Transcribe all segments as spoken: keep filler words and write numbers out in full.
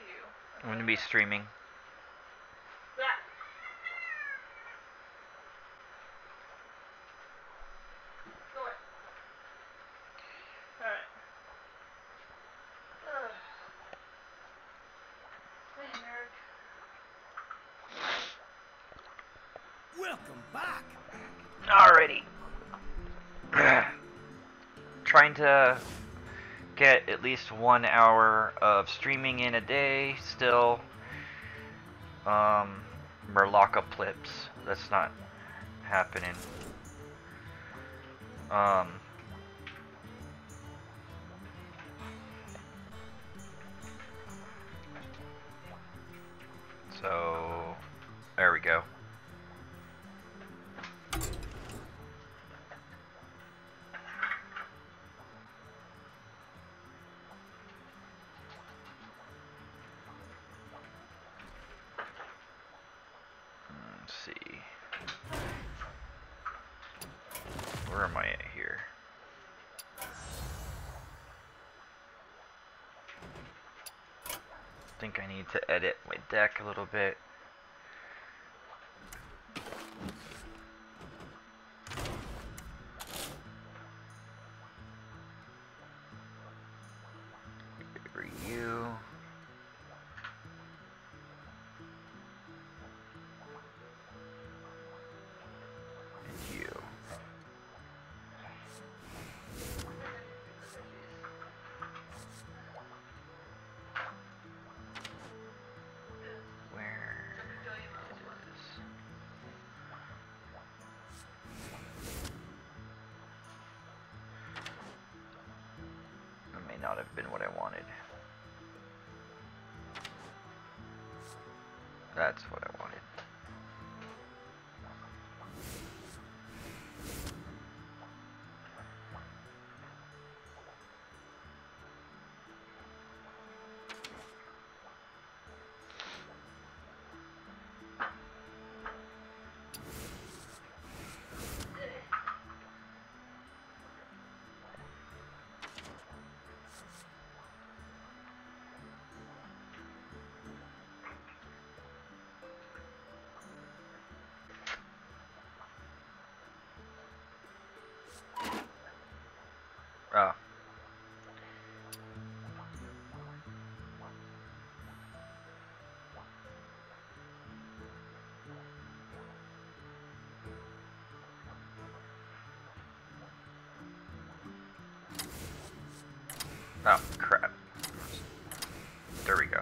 I'm gonna be streaming. Yeah. Go away. Alright. Hey, nerd. Welcome back. Alrighty. Trying to get at least one hour of streaming in a day still. Um, Murlocalypse. That's not happening. Um, so, there we go. Let's see. Where am I at here? I think I need to edit my deck a little bit. You. And you. Where is... That may not have been what I wanted. That's what I wanted. Oh. Oh, crap. There we go.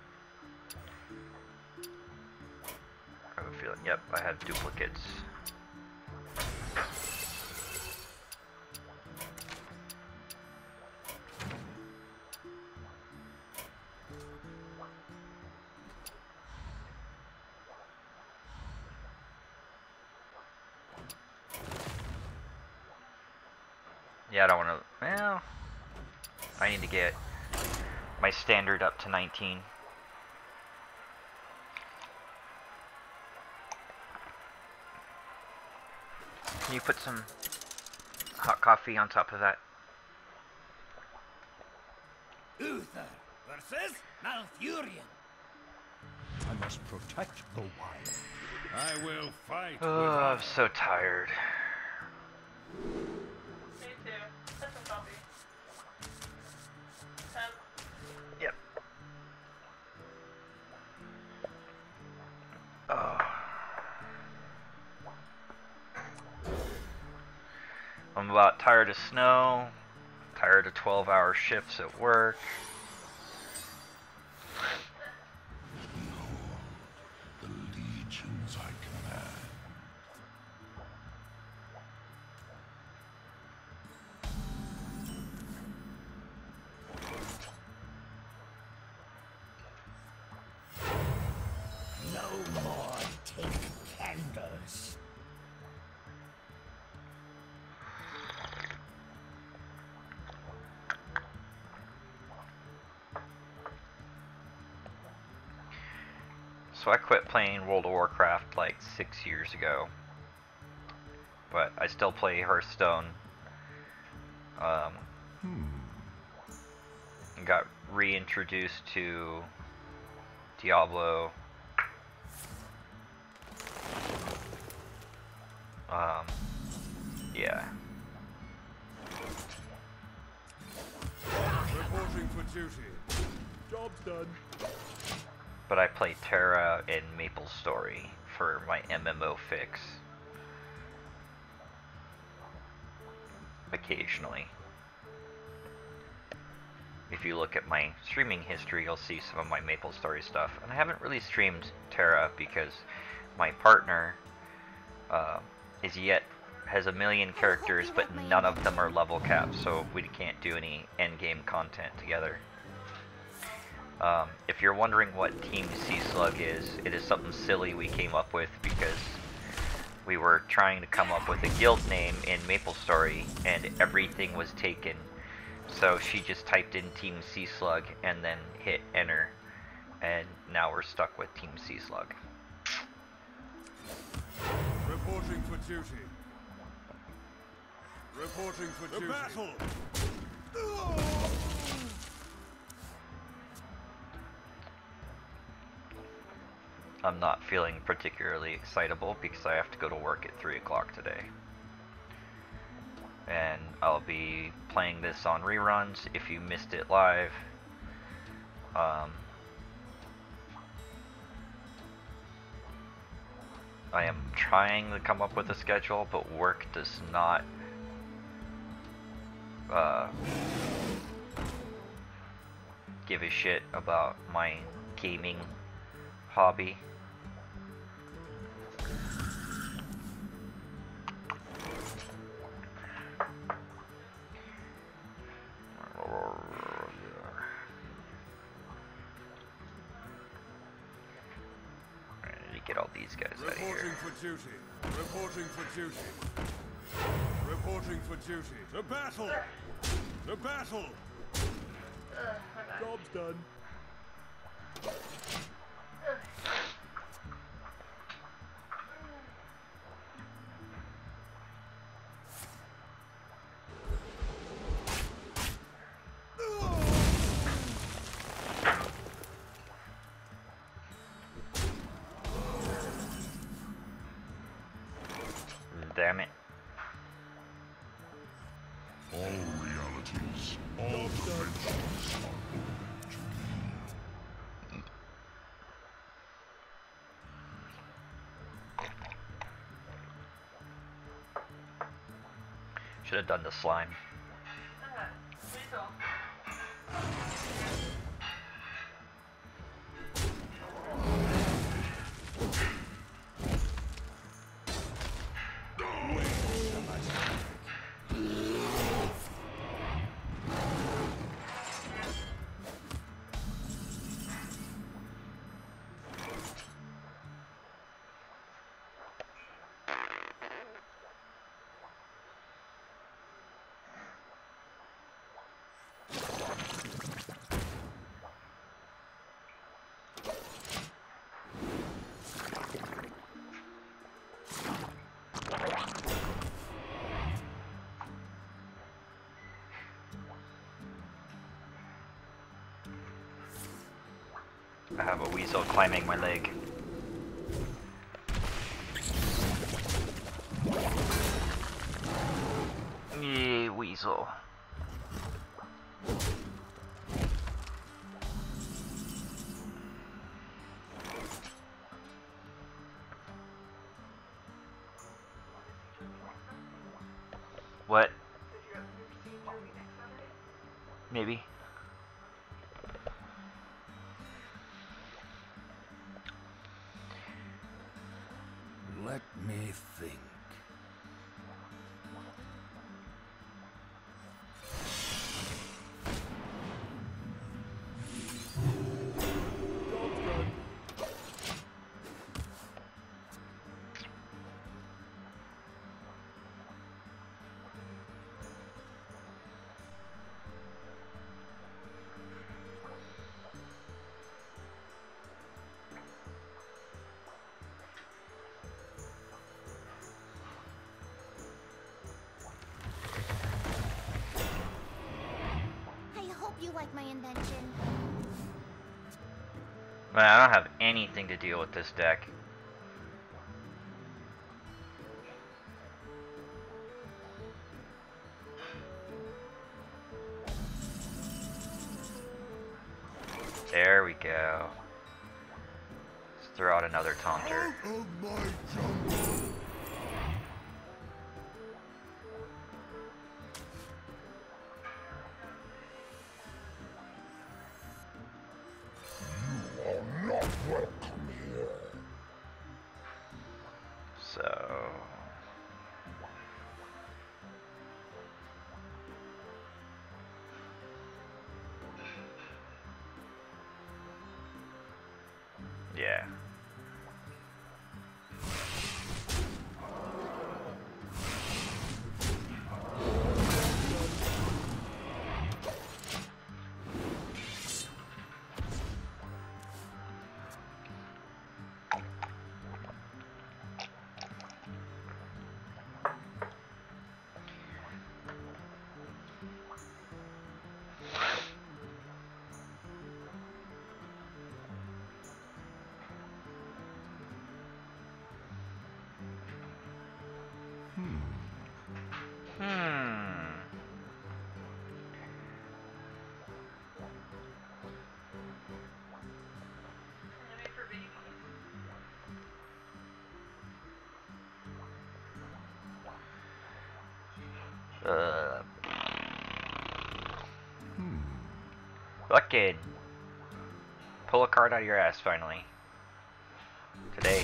I have a feeling, yep, I have duplicates. Yeah, I don't want to, well, I need to get my standard up to nineteen. Can you put some hot coffee on top of that? Uther versus Malfurion. I must protect the wild. I will fight. Oh, I'm so tired. Me too. Have some coffee. Have. Yep. Oh. I'm about tired of snow, tired of twelve hour shifts at work. The legions I command. No more take candles. So I quit playing World of Warcraft like six years ago, but I still play Hearthstone. Um, Hmm. and got reintroduced to Diablo. Um, yeah. Reporting for duty. Job's done. But I play Terra and MapleStory for my M M O fix. Occasionally. If you look at my streaming history, you'll see some of my MapleStory stuff. And I haven't really streamed Terra because my partner uh, is yet has a million characters, but none of them are level capped, so we can't do any endgame content together. Um, if you're wondering what Team Sea Slug is, it is something silly we came up with because we were trying to come up with a guild name in MapleStory, and everything was taken. So she just typed in Team Sea Slug and then hit enter, and now we're stuck with Team Sea Slug. Reporting for duty. Reporting for duty. The battle! I'm not feeling particularly excitable because I have to go to work at three o'clock today. And I'll be playing this on reruns if you missed it live. Um, I am trying to come up with a schedule, but work does not uh, give a shit about my gaming hobby. Get all these guys out of here. Reporting for duty. Reporting for duty. Reporting for duty. The battle! The battle! Job's done. Damn it. All realities, all dimensions are open to me. Should have done the slime. Uh, lethal. I have a weasel climbing my leg. Yeah, weasel. What? Maybe. Let me think. I hope you like my invention. Man, I don't have anything to deal with this deck. There we go. Let's throw out another taunter. Out of my jungle! You are not welcome here. So... yeah. Hmm. Anime for babies. Uh. Bucket. Pull a card out of your ass finally. Today.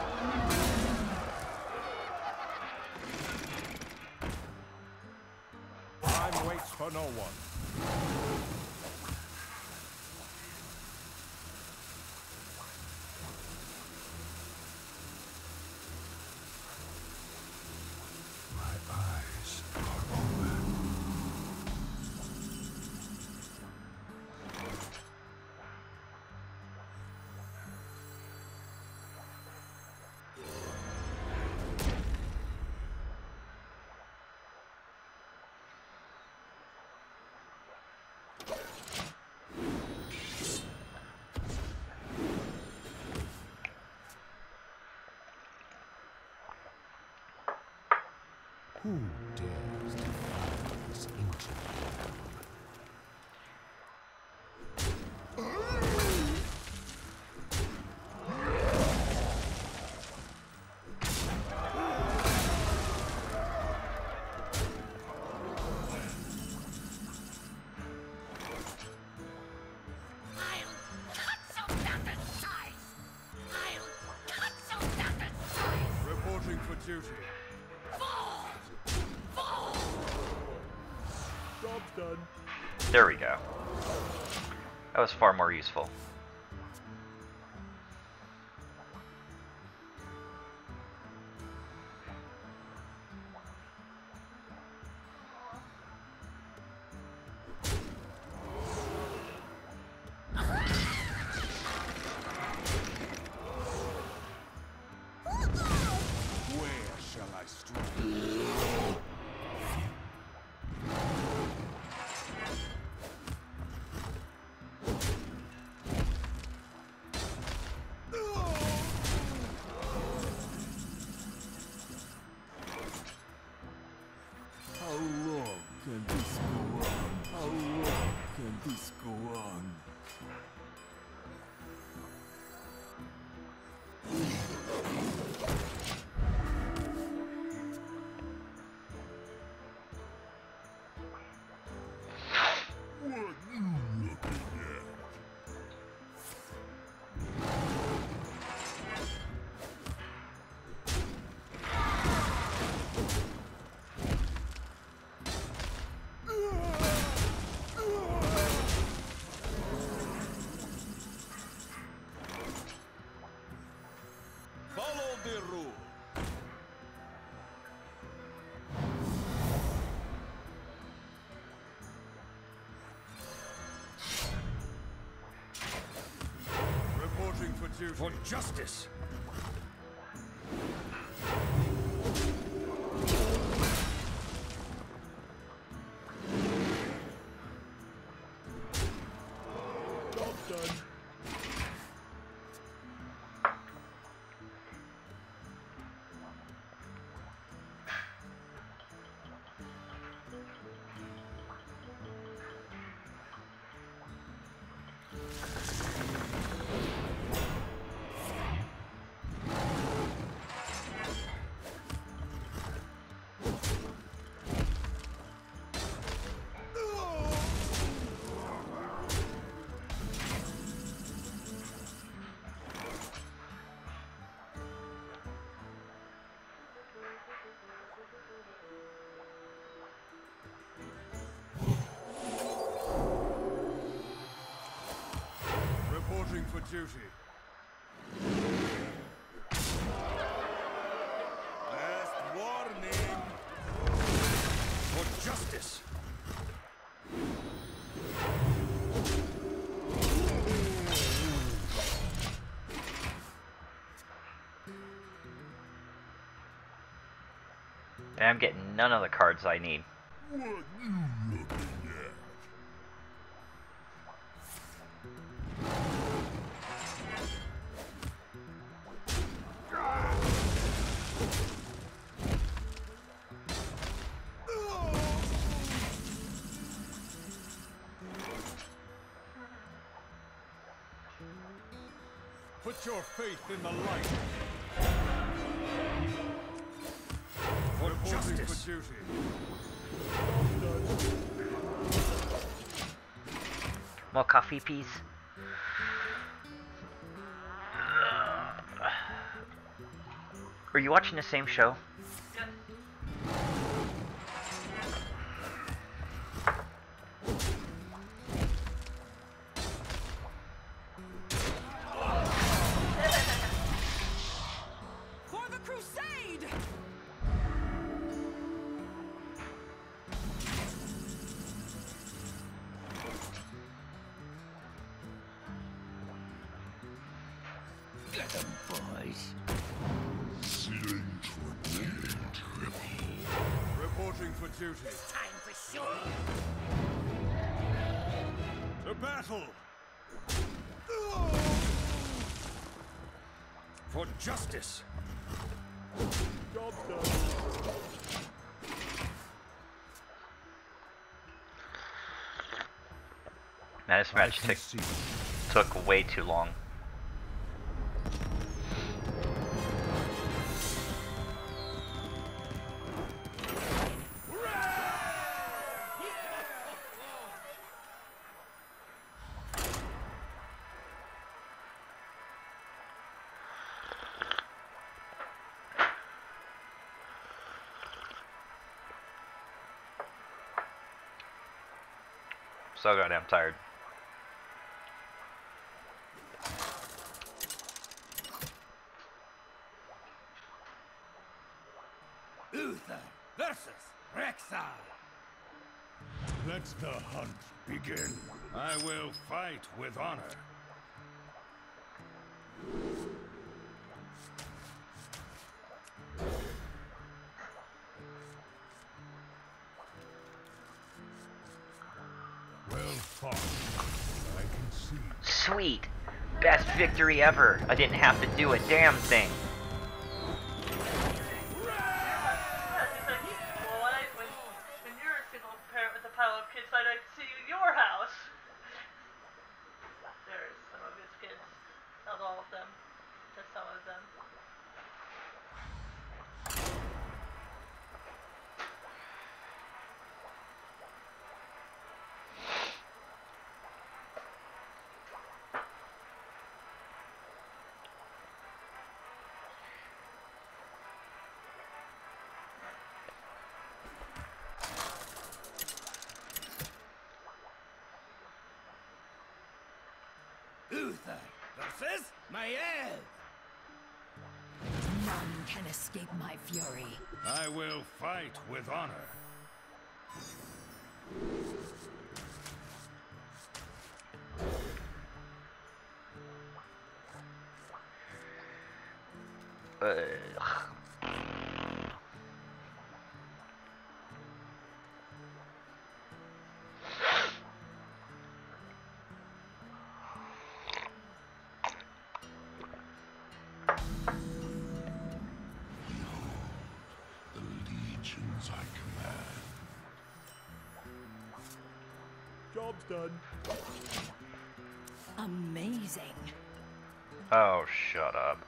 Time waits for no one. My eyes are open. Who dares defy this ancient realm? Reporting for duty. Job's done. There we go. That was far more useful. Where shall I strike? How long can this go on? How long can this go on? What you looking at? Follow the rule. Reporting for duty. For justice. Job done. Reporting for duty. Last warning. For justice. And I'm getting none of the cards I need. What you looking at? Put your faith in the light. For justice. For duty. More coffee, please. Are you watching the same show? Yes. For the crusade! Get them, boys. Ceiling trip. Reporting for duty. Time for sure. To battle. For justice. Job done. Now this match took, took way too long. So goddamn tired. Uther versus Rexar. Let the hunt begin. I will fight with honor. Well fought. I can see. Sweet! Best victory ever! I didn't have to do a damn thing. Well, when, I, when, when you're a single parent with a pile of kids, I'd like to see you your house. There's some of his kids. Not all of them. Just some of them. Uther versus Mael. None can escape my fury. I will fight with honor. Ugh. The legions I command. Job's done. Amazing. Oh, shut up.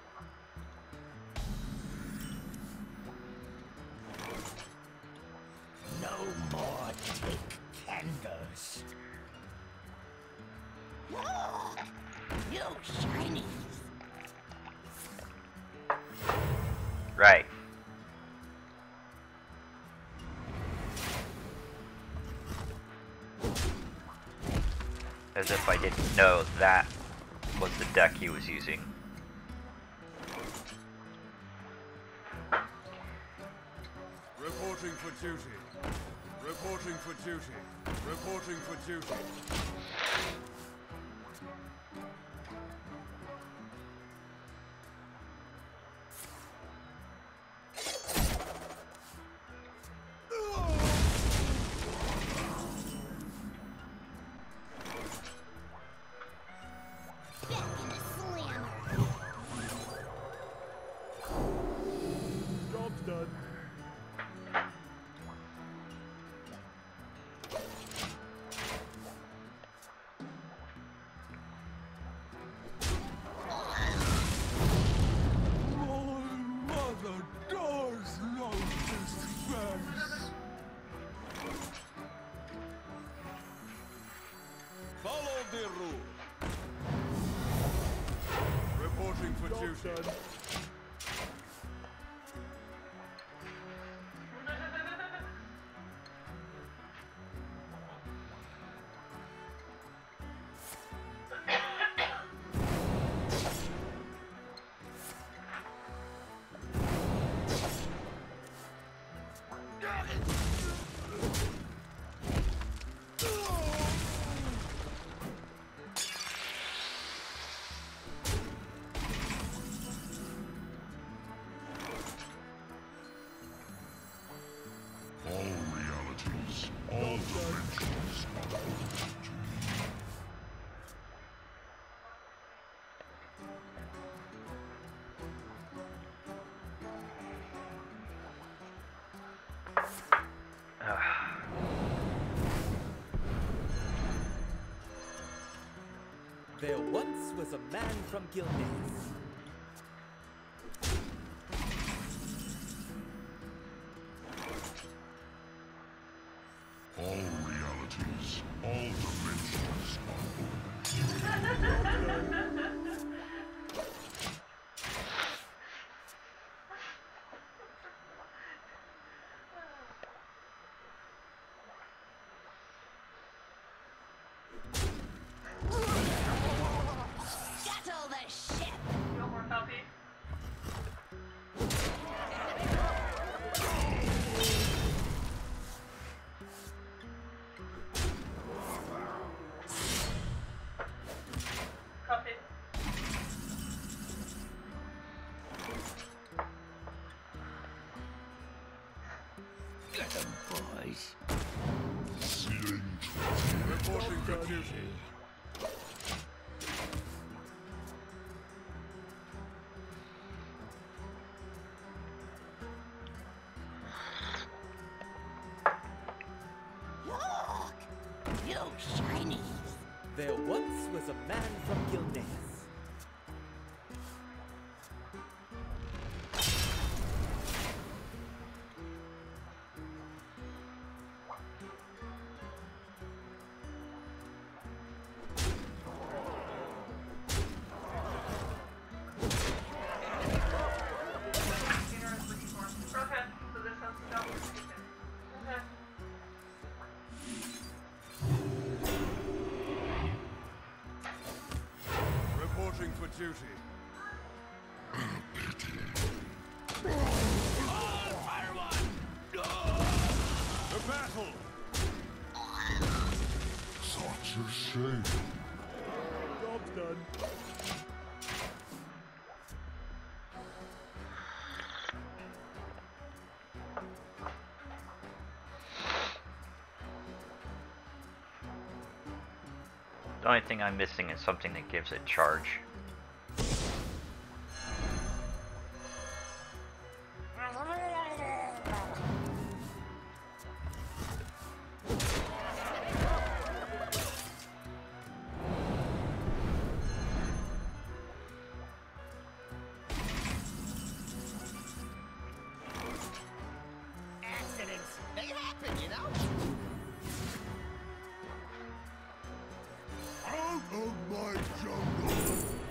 No more take candles. You shinies. Right. As if I didn't know that. was the deck he was using. Reporting for duty. Reporting for duty. Reporting for duty. Job's done. My mother does love this face. Follow the rule. Reporting for Job's duty. done. All realities, all dimensions are open to me. There once was a man from Gilneas. All realities, all dimensions are open. Scuttle the ship! No more copy. Copy. Get them, boys. Sealing trap. Reporting for duty. Look! You shinies! There once was a man from Gilneas. Okay, so this has to go. Okay. Reporting for duty. The battle! Such a shame. Job's done. The only thing I'm missing is something that gives it charge. Accidents! They happen, you know? Out of my jungle!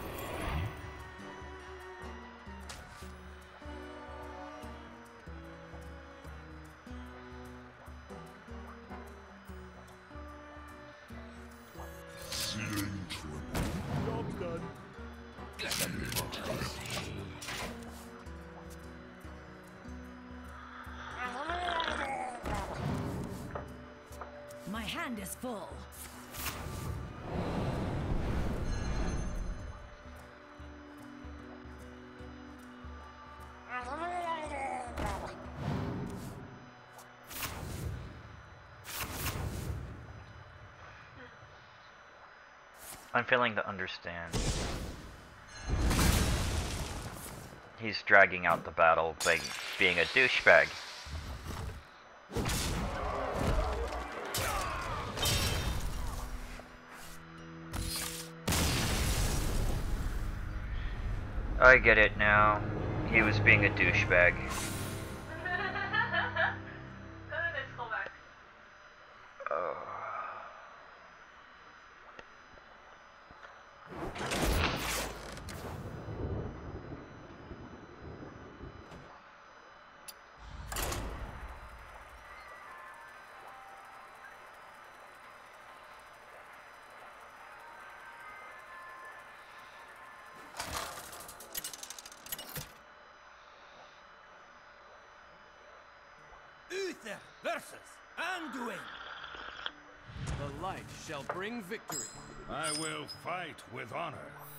hand is full. I'm failing to understand. He's dragging out the battle by being a douchebag. I get it now. He was being a douchebag. Oh. Uther versus Anduin. The light shall bring victory. I will fight with honor.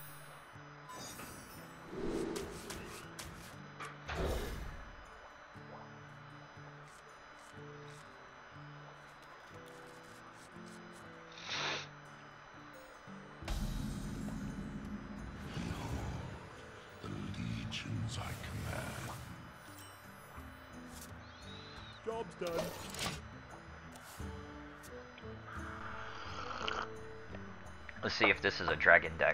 The legions I command. Job's done. Let's see if this is a dragon deck.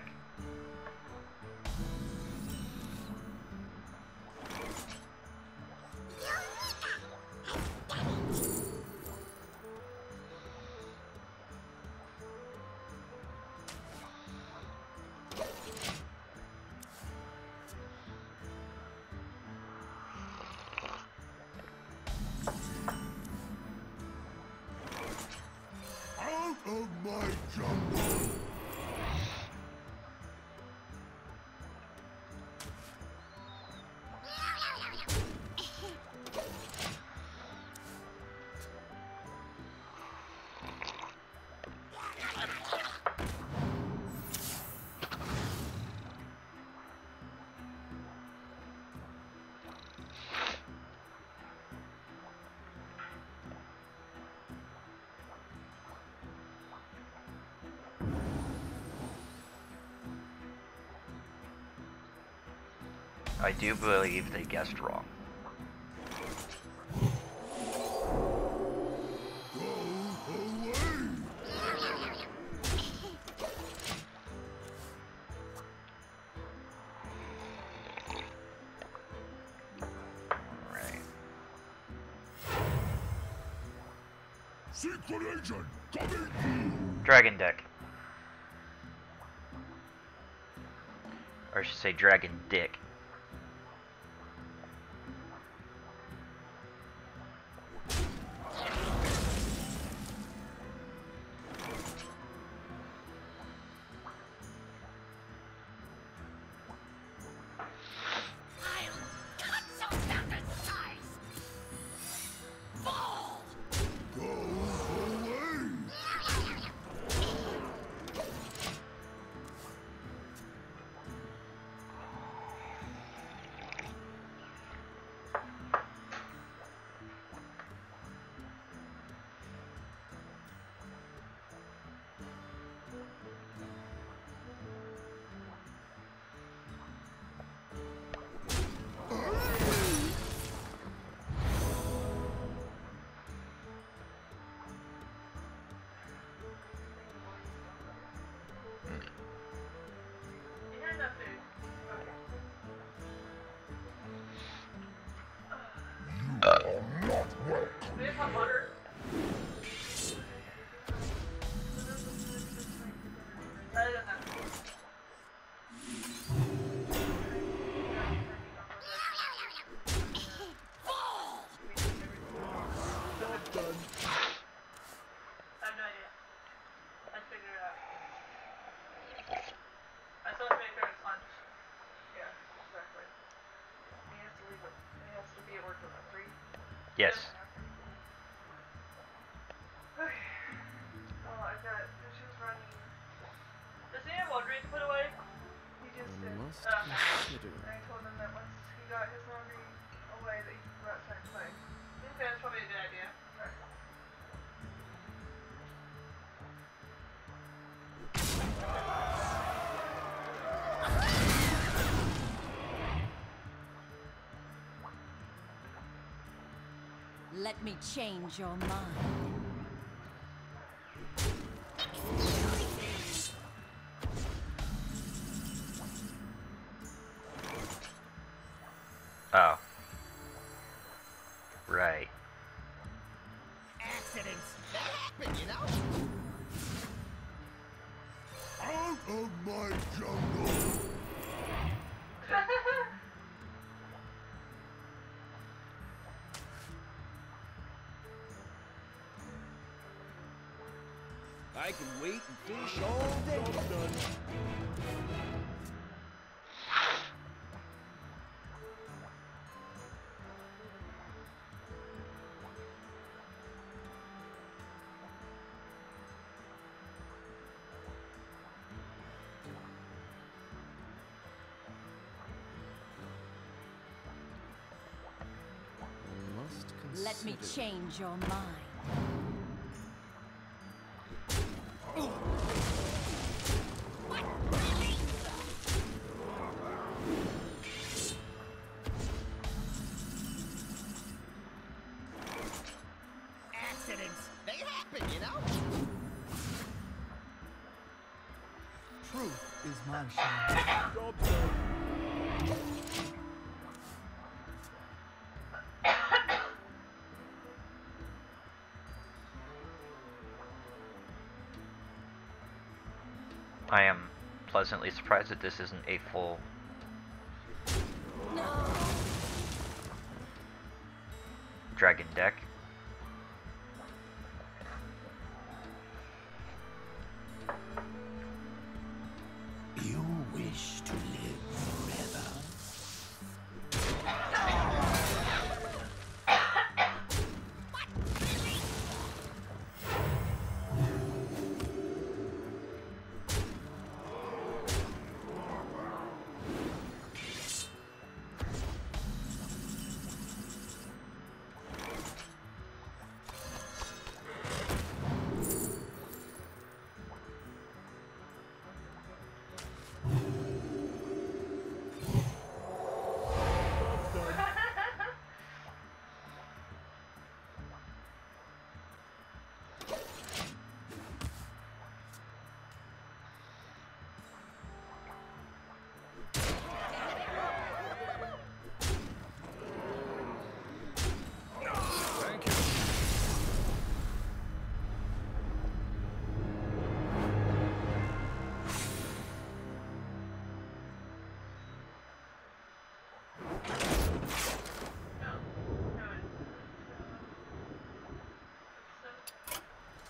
Out of my jungle! I do believe they guessed wrong. Alright. Secret agent coming through! Dragon deck. Or I should say dragon dick. Yes. must Um, consider. I told him that once he got his laundry away, that he could go outside and play. I think that's probably a good idea. Right. Let me change your mind. Oh. Right. Accidents, they happen, you know? Out of my jungle! I can wait and fish all day. I must consider. Let me change your mind. Accidents, they happen, you know? Truth is my shame. Job done. I am pleasantly surprised that this isn't a full dragon deck. You wish to live forever? Thank you. No. No. So.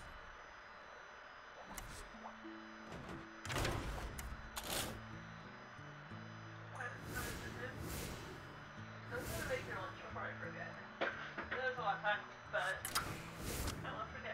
Doesn't it make your lunch before I forget? There's a lot of time, but I won't forget.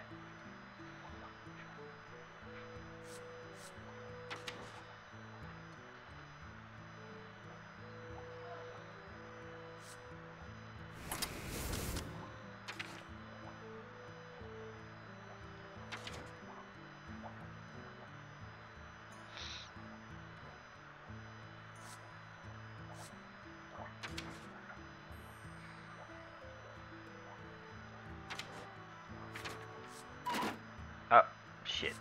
Oh, shit.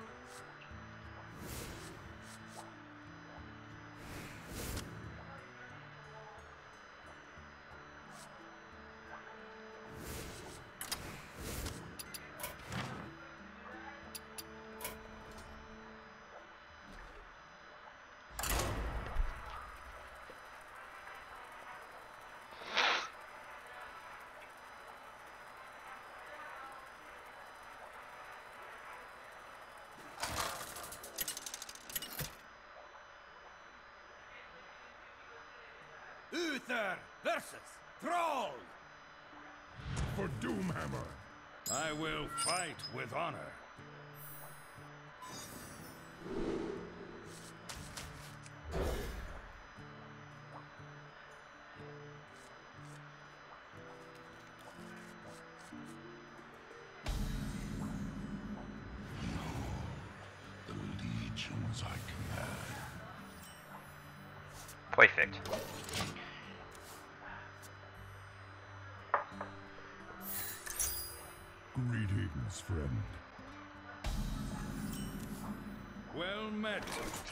Uther versus Thrall! For Doomhammer! I will fight with honor. as I can. Perfect. Greetings, friend. Well met.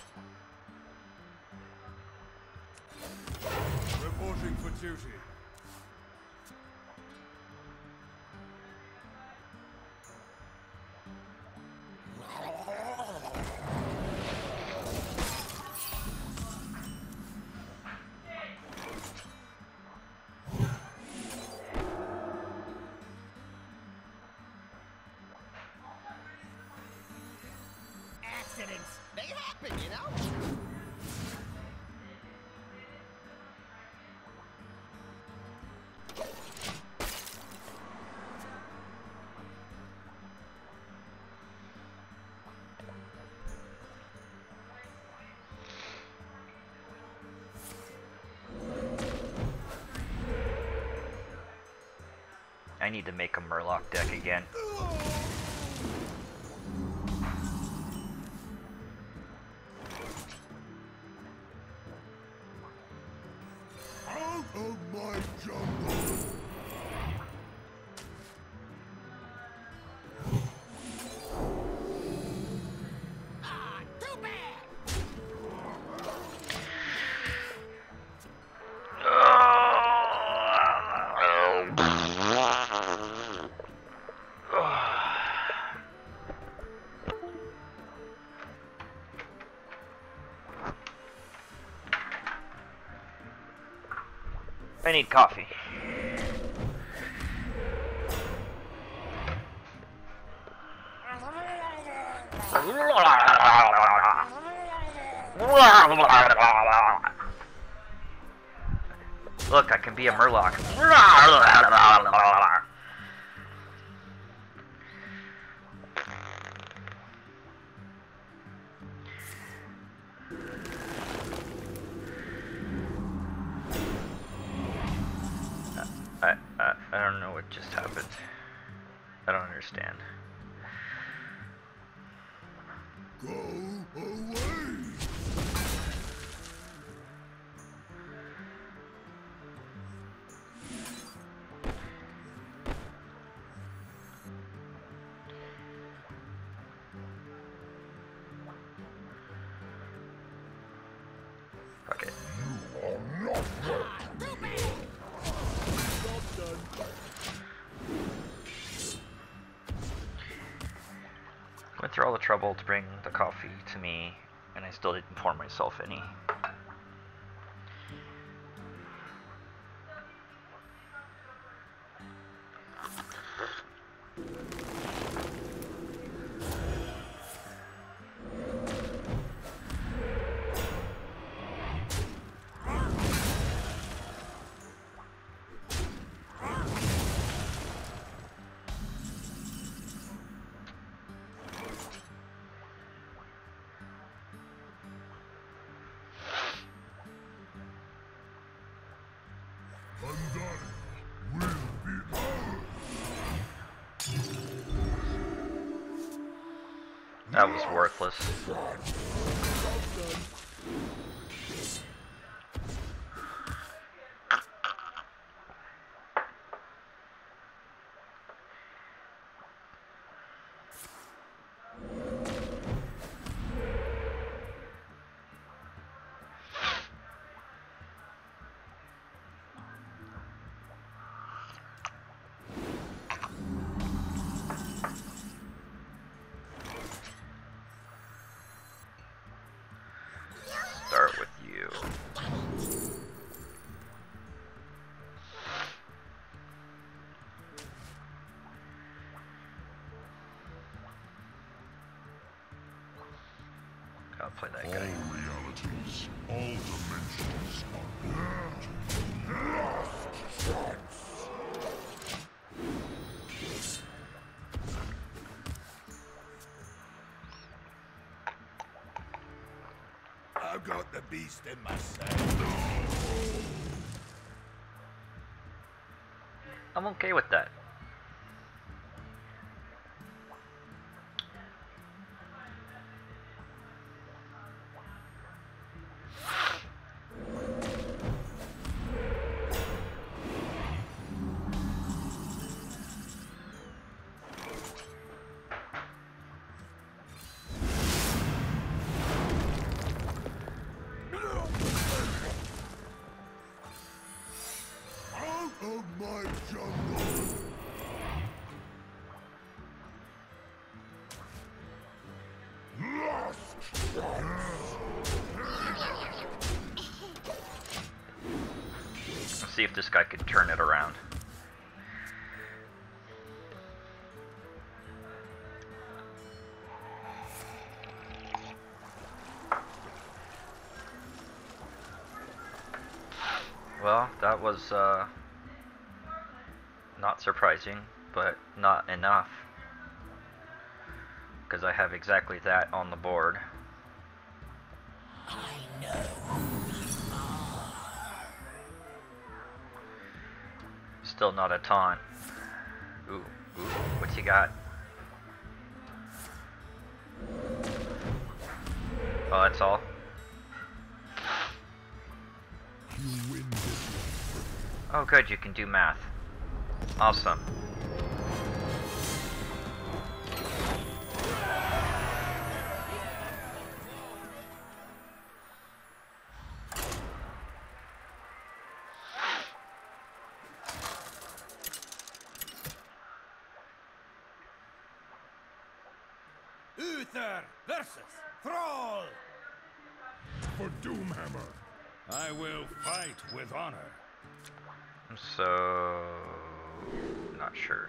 Reporting for duty. Accidents, they happen, you know? I need to make a Murloc deck again. Out of my jungle! Ah, too bad! I need coffee. Look, I can be a Murloc. I, I, I don't know what just happened. I don't understand. Go away! Fuck it. You are not welcome here. Went through all the trouble to bring the coffee to me, and I still didn't pour myself any. Pandaria will be ours! That was worthless. Start with you. I'll play that All guy. realities, all dimensions are last chance. I've got the beast in my saddle. I'm okay with that. see if this guy could turn it around. Well, that was uh, not surprising, but not enough. Because I have exactly that on the board. I know who you are. Still not a taunt. Ooh, ooh, what's he got? Oh, that's all? You win this. Oh good, you can do math. Awesome. Uther versus Thrall! For Doomhammer. I will fight with honor. So... not sure.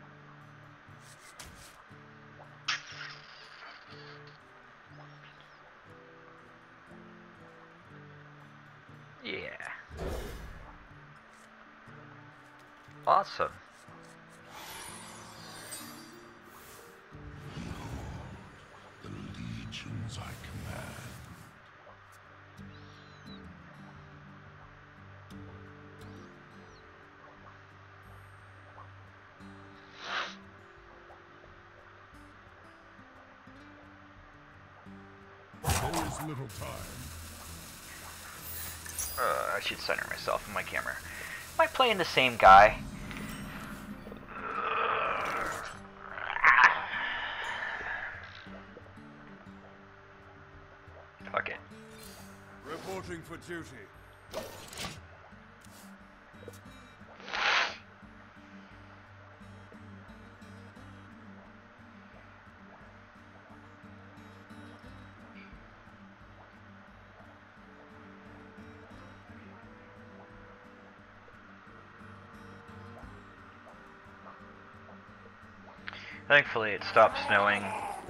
Yeah. Awesome. The legions I command. There is little time. Uh, I should center myself in my camera. Am I playing the same guy? Fuck it. Reporting for duty. Thankfully it stopped snowing.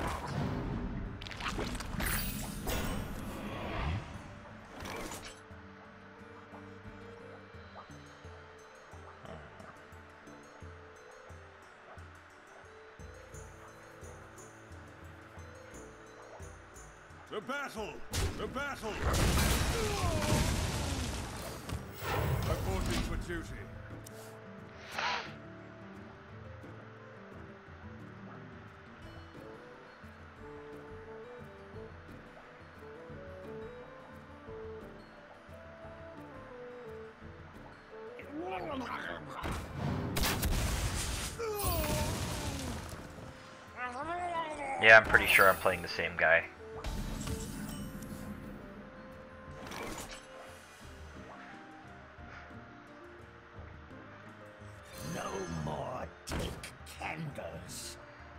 The battle! The battle! Reporting for duty. Yeah, I'm pretty sure I'm playing the same guy. No more take candles.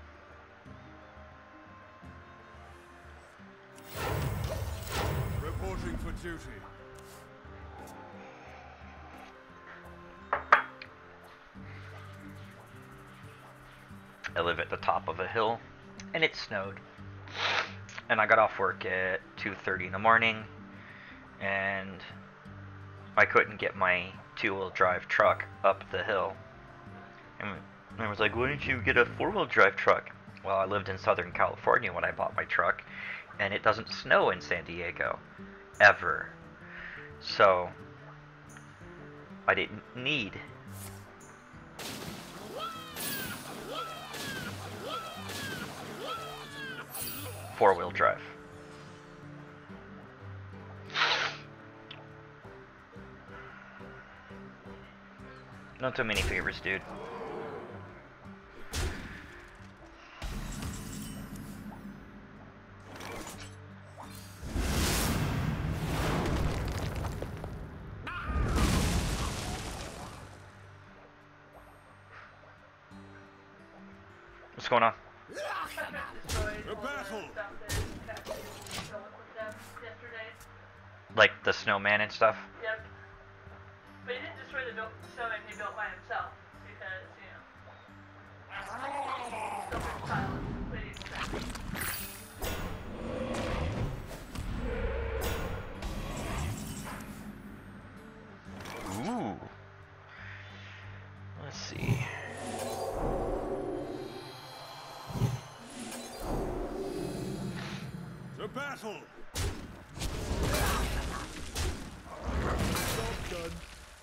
Reporting for duty. I live at the top of a hill, and it snowed. And I got off work at two thirty in the morning, and I couldn't get my two-wheel drive truck up the hill. And I was like, why didn't you get a four-wheel drive truck? Well, I lived in Southern California when I bought my truck, and it doesn't snow in San Diego. Ever. So, I didn't need four-wheel drive. Not too many favors, dude. What's going on? The battle! Yesterday. Like the snowman and stuff? Yep. But he didn't destroy the built stone he built by himself because, you know, selfish child. What do you expect? Ooh. Let's see. To battle! Job done.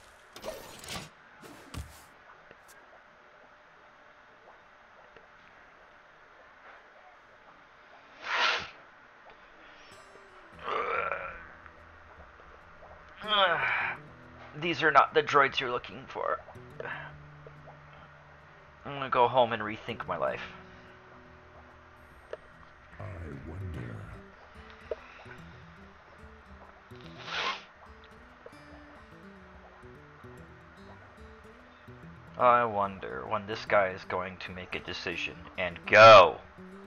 Uh, these are not the droids you're looking for. I'm gonna go home and rethink my life. I wonder. I wonder when this guy is going to make a decision and go.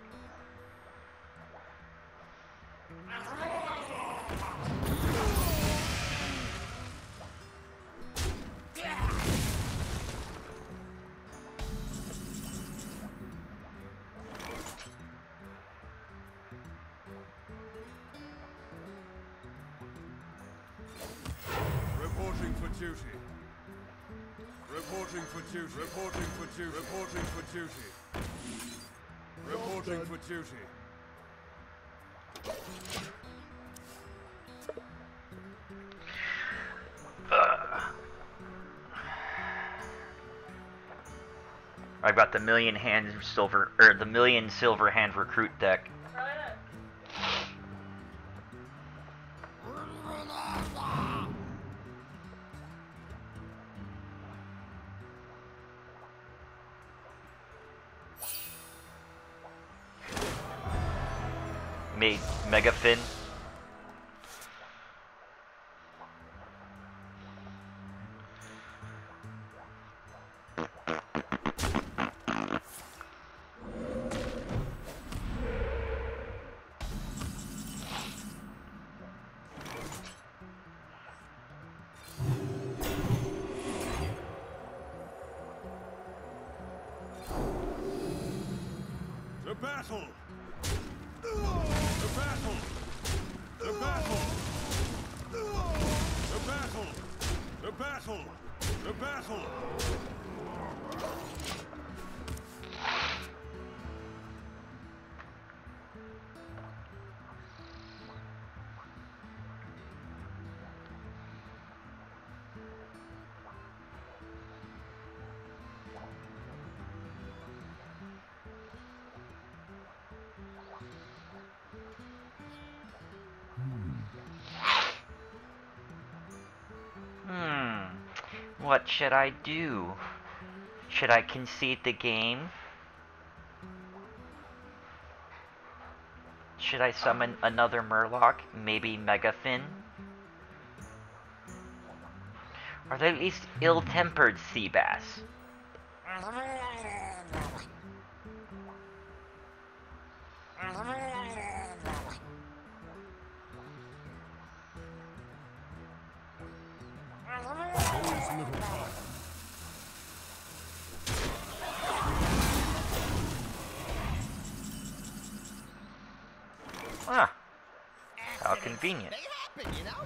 Reporting for duty. Reporting for duty. Reporting for duty. Reporting for duty. Reporting for duty. Uh, I got the million hand silver or the million silver hand recruit deck. Try it. Made Mega Fin. To battle! To battle! To battle! To battle! To battle! To battle! Hmm. What should I do? Should I concede the game? Should I summon another Murloc? Maybe Megafin? Are they at least ill-tempered sea bass? There's little time. Ah, how convenient. They happen, you know?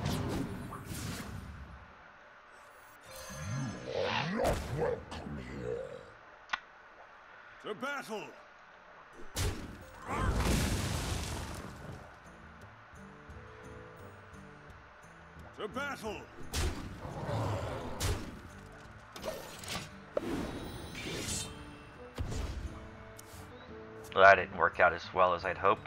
Not welcome here. To battle! To battle! Well, that didn't work out as well as I'd hoped.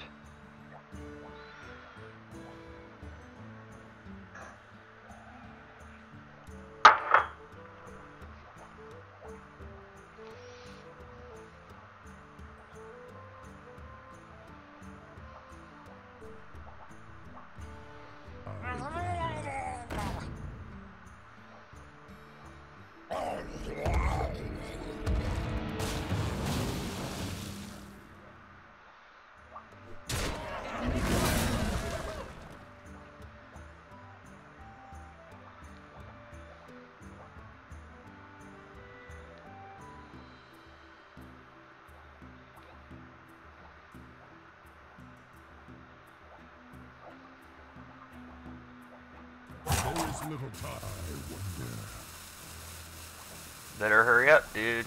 Shows little time, I wonder. Better hurry up, dude.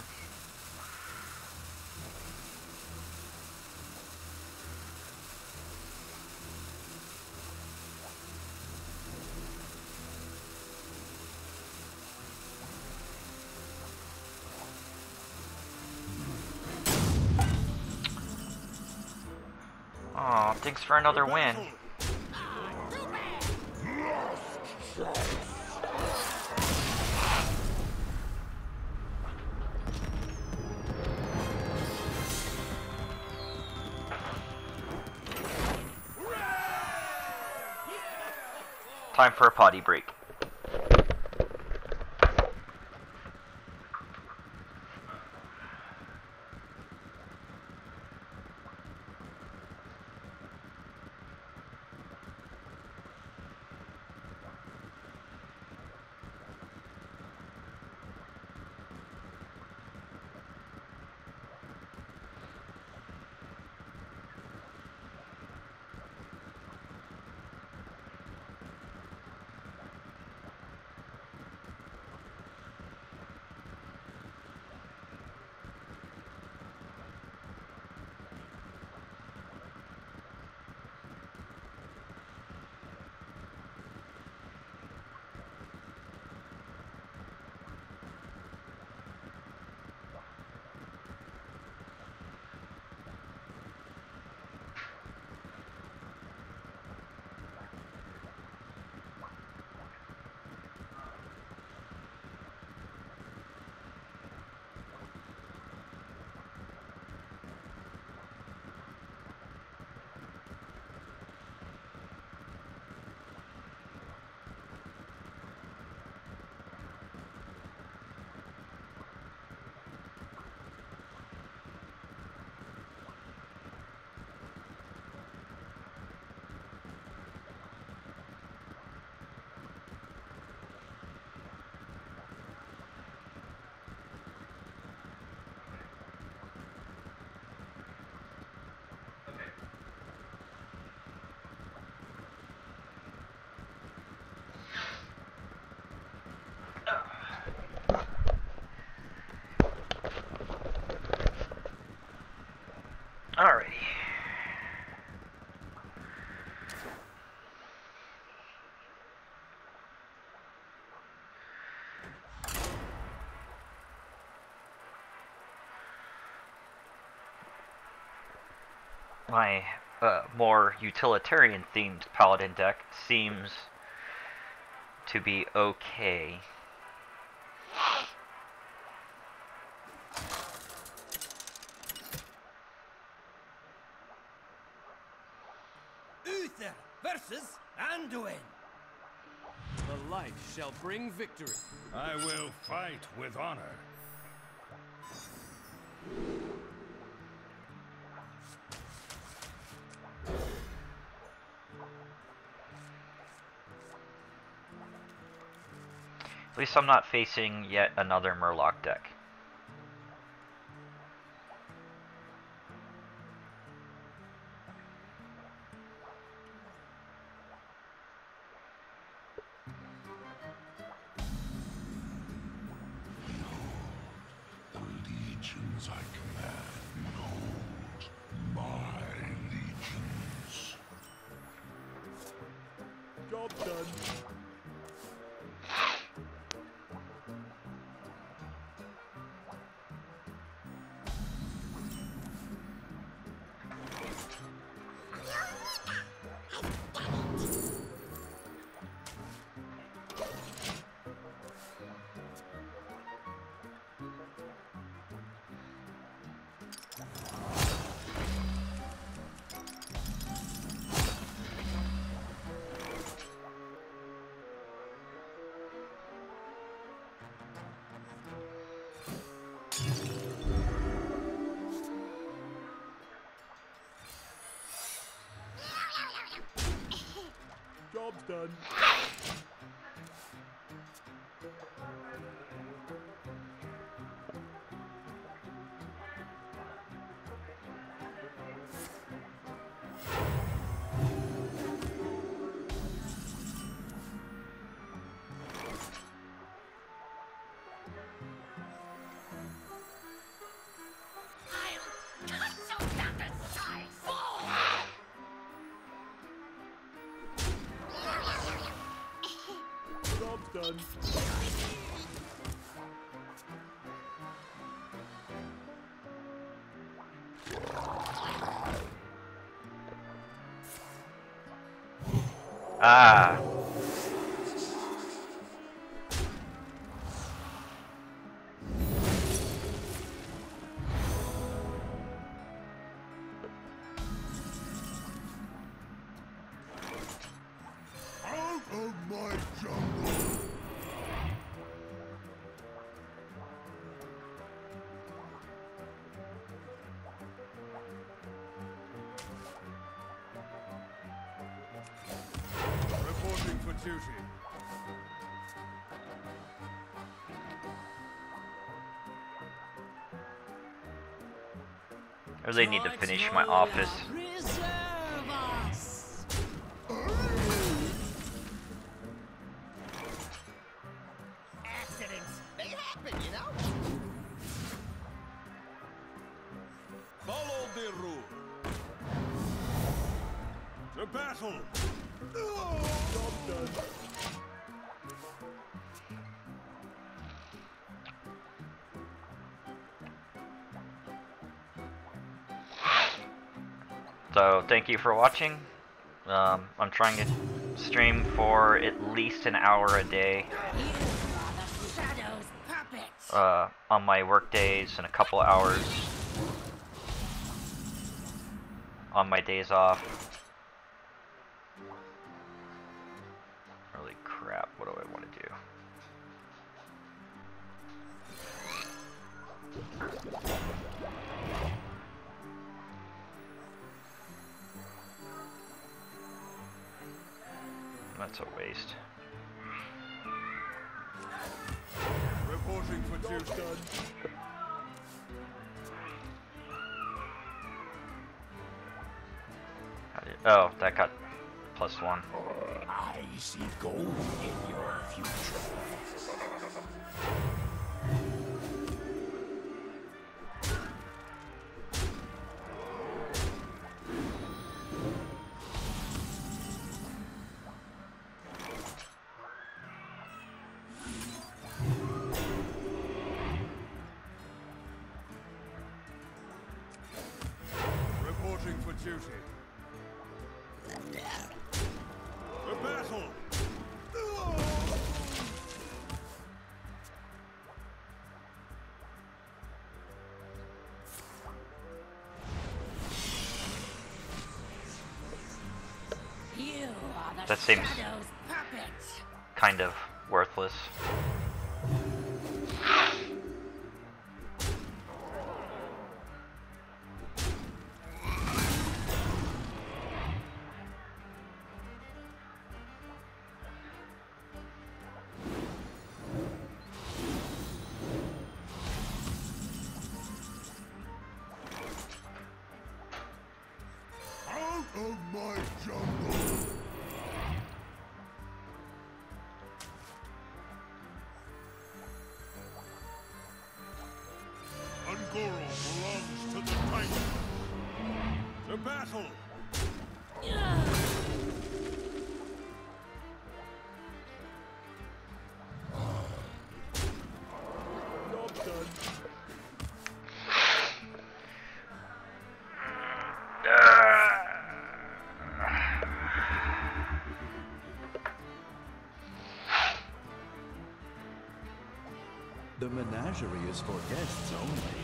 Aw, thanks for another win. Time for a potty break. Alrighty. My uh, more utilitarian themed paladin deck seems to be okay. Uther versus Anduin. The light shall bring victory. I will fight with honor. At least I'm not facing yet another Murloc deck. The legions I command, behold, my legions. Job done. Job's done. done. Ah. Out of my jungle! Reporting for duty. I really need to finish my office. Reserve us. Accidents. They happen, you know? Follow the rule. To battle. Job done. So thank you for watching. Um, I'm trying to stream for at least an hour a day You are the Shadow's puppets. uh, on my work days and a couple hours on my days off. Holy crap, what do I want to do? That's a waste. Reporting for Job duty. done. How did, oh, that got plus one. I see gold in your future. Reporting for duty. To battle. You are the That seems Shadow's puppets. kind of worthless. Out of my jungle! Ungoro belongs to the Titan. To battle. Job done. The menagerie is for guests only.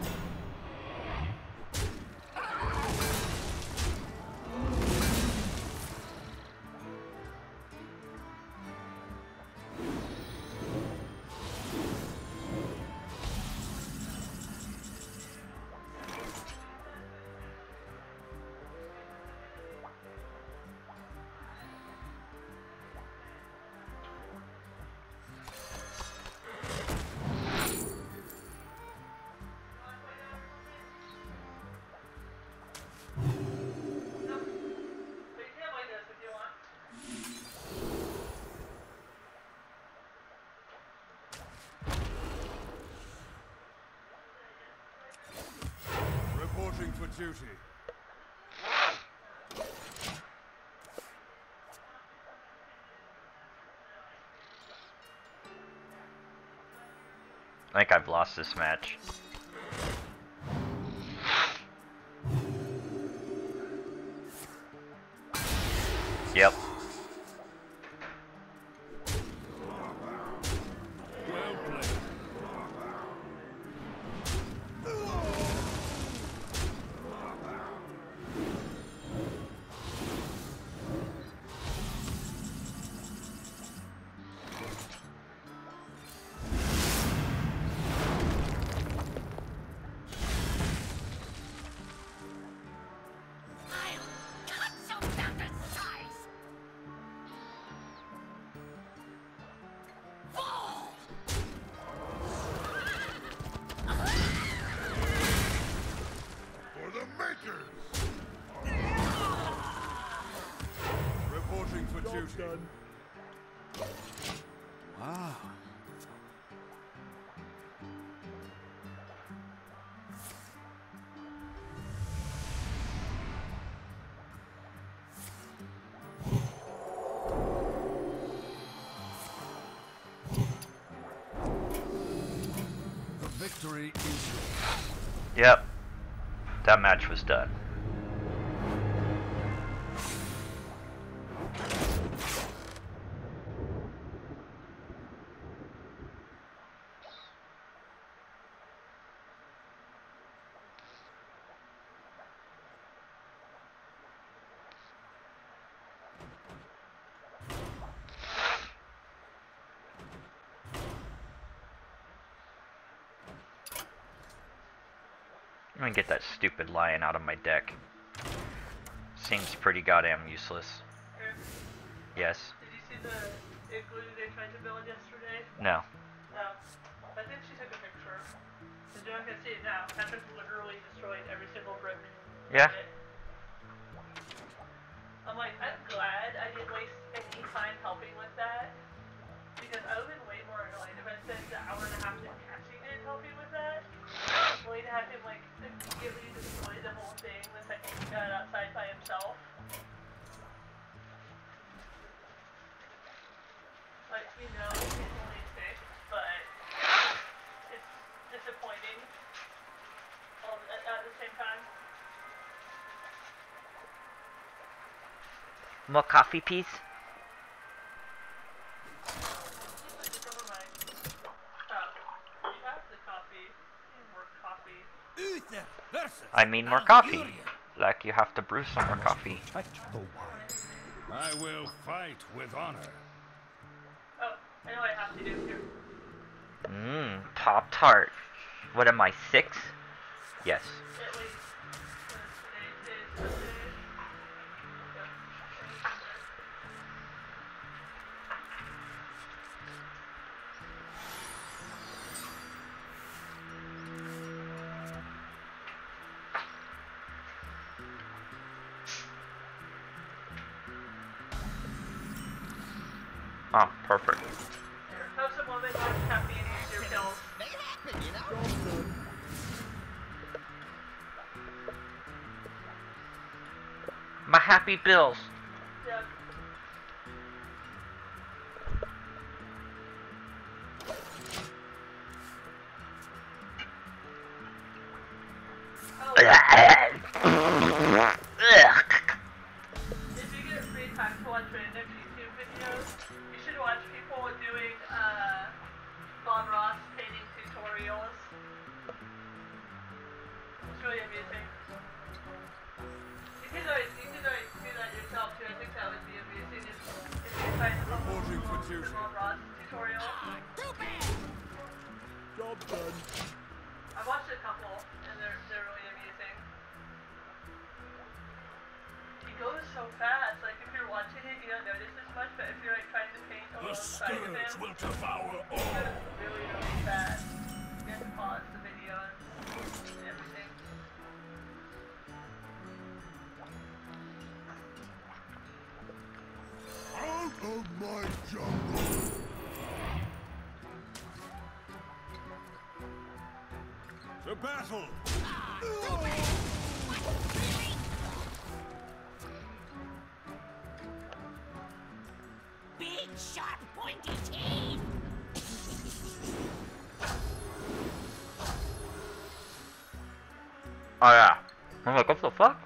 Reporting for duty. I think I've lost this match. Yep. Well played. For the makers! Reporting for duty. Wow. The victory is yours. Yep. That match was done. I'm gonna get that stupid lion out of my deck. Seems pretty goddamn useless. Eric, Yes. did you see the igloo they tried to build yesterday? No. No. I think she took a picture. Because you're not going to see it now. Patrick literally destroyed every single brick. Yeah. of it. I'm like, I'm glad I didn't waste any time helping with that. Because I would have been way more annoyed if I spent an hour and a half just catching it helping with that. Only to have him like immediately destroy the whole thing the second he got outside by himself. Like, you know, it's only six, but it's disappointing all at, at the same time. More coffee, please? Like, it's over my cup. You have the coffee. You need more coffee. Uther versus I mean more coffee. Like you have to brew some more coffee. Protect the wild. I will fight with honor. Oh, I know what I have to do here. Mmm, Pop Tart. What am I, six? Yes. At least. Today is Sunday. Yep. Oh, perfect. Have some woman watch caffeine and use your pills. They happen, you know? My happy bills. Yep. Oh, Ugh. if you get free time to watch random YouTube videos, you should watch people doing uh, Bob Ross painting tutorials. It's really amusing. You can always, you can always do that yourself too. I think that would be amusing if, if you find a Reporting for duty. Bob Ross tutorial. Too bad. Job done. I watched a couple, and they're they're really amusing. He goes so fast. Like if you're watching it, you don't notice as much. But if you're like trying to paint The alongside of him, scourge will devour he all. goes really really fast. You have to pause the video and everything. Out of my jungle! To battle! Big, sharp, pointy teeth. Oh yeah. I'm like, what the fuck?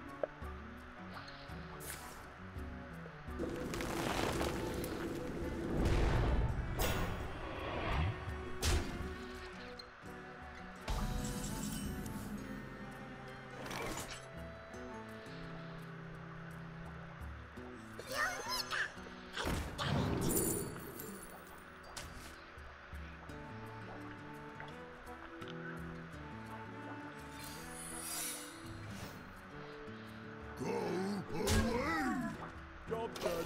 Go away! Job done.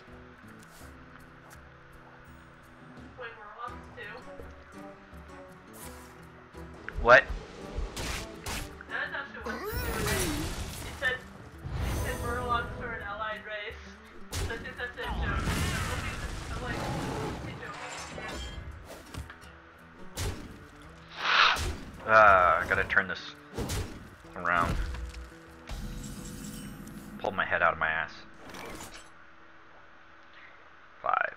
Wait, we're on two. What? That's actually what it said. It said Murlocs are an allied race. So I think that's a joke. I'm like, a joke. Uh, I gotta turn this around. Pull my head out of my ass. Five.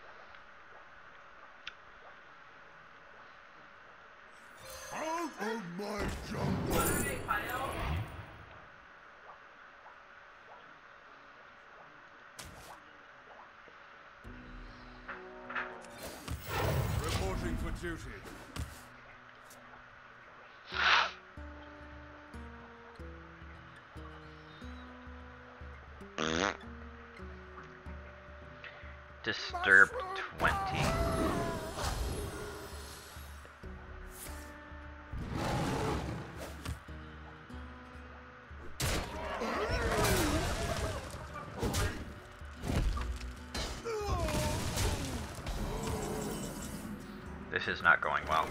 Out of my jungle! Hey, Kyle. Reporting for duty. Disturbed twenty. This is not going well.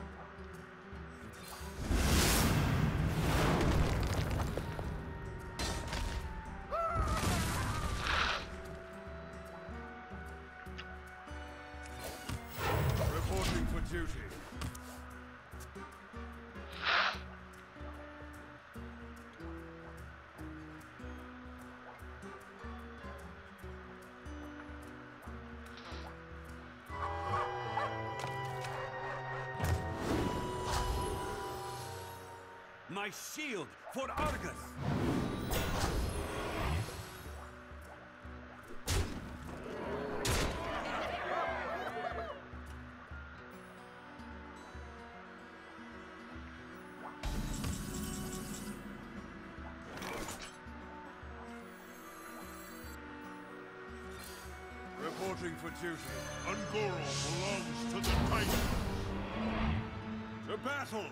Reporting for duty. My shield for Argus! Reporting for duty. Ungoro belongs to the Titan! To battle!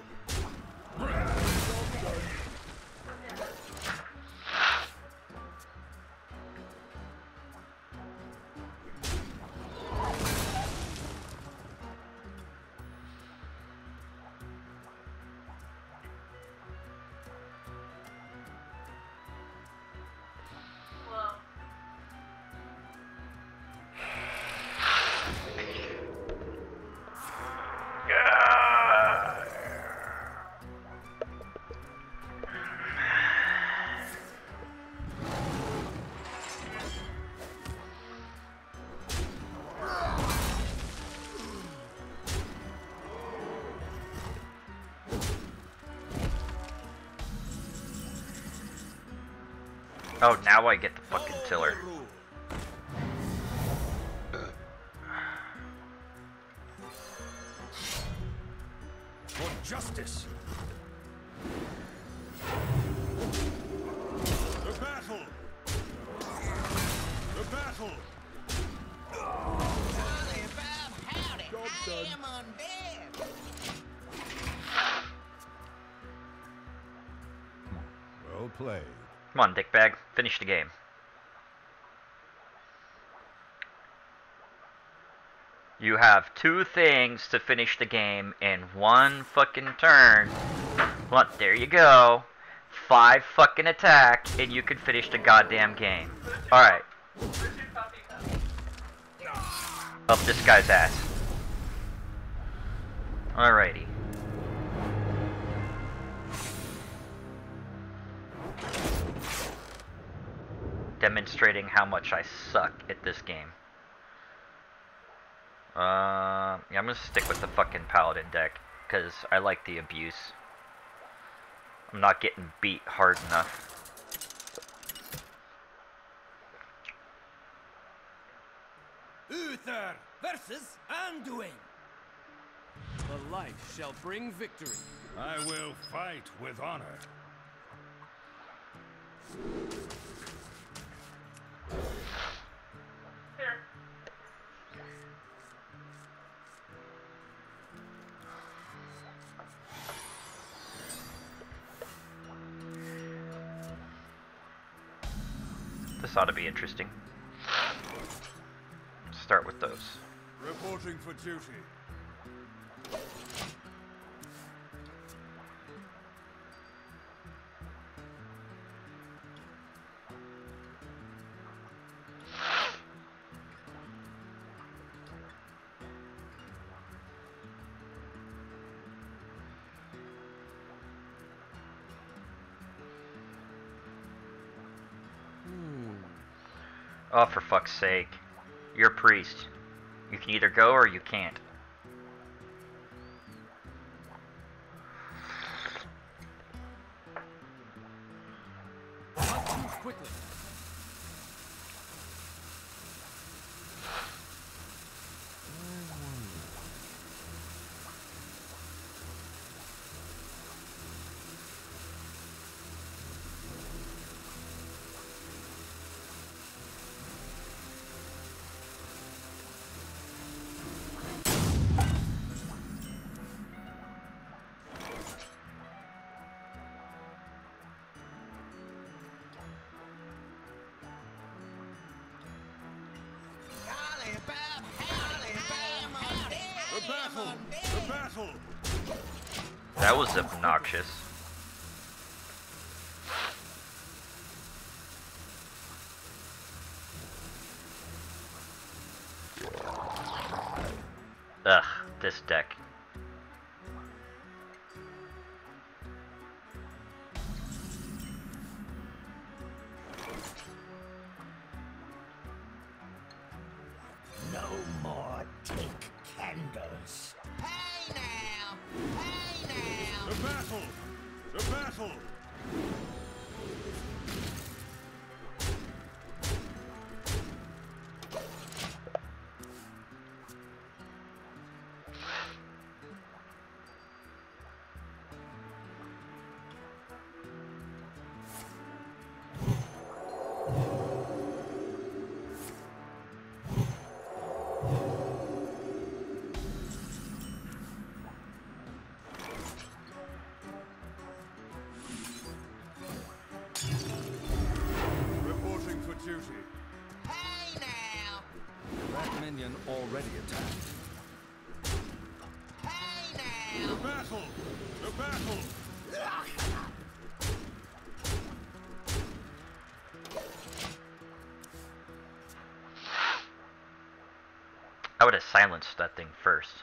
Well, Oh, now I get the fucking tiller. For justice! To battle! To battle! Howdy, Bob, howdy. Job I done. am undead. Well played. Come on, dickbag. Finish the game. You have two things to finish the game in one fucking turn. Well, there you go. Five fucking attack, and you can finish the goddamn game. Alright. where's your coffee cup? Up this guy's ass. Alrighty. Demonstrating how much I suck at this game. Uh, yeah, I'm gonna stick with the fucking paladin deck because I like the abuse. I'm not getting beat hard enough. Uther versus Anduin. The light shall bring victory. I will fight with honor. Here. This ought to be interesting. Start with those. Reporting for duty. Oh, for fuck's sake. You're a priest. You can either go or you can't. Must move quickly. The battle! The battle! That was obnoxious. Ugh, this deck. No more take candles. Hey now! Hey now! The battle! The battle! Reporting for duty. Hey now! That minion already attacked. Hey The now! battle! The battle! I would have silenced that thing first.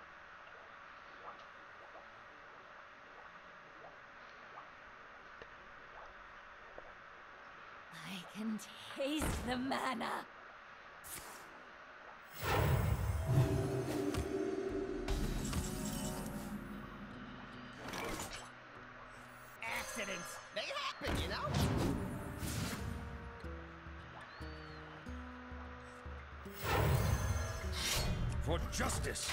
I can taste the mana. Accidents! They happen, you know? For justice!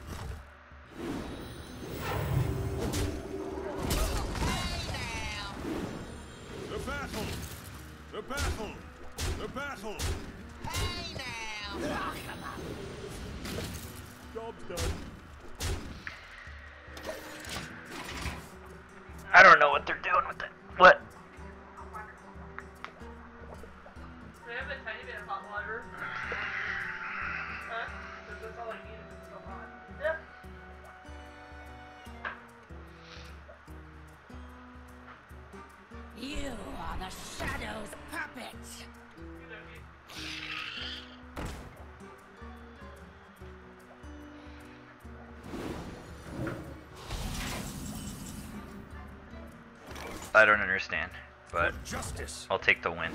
Hey now! The battle! The battle! The battle! Hey now! Job's done. I don't know what they're doing with it. What? We have a tiny bit of hot water. Huh? Because that's all I need is it's so hot. Yeah. You are the Shadow's puppet. You know, you- I don't understand, but For justice! I'll take the win.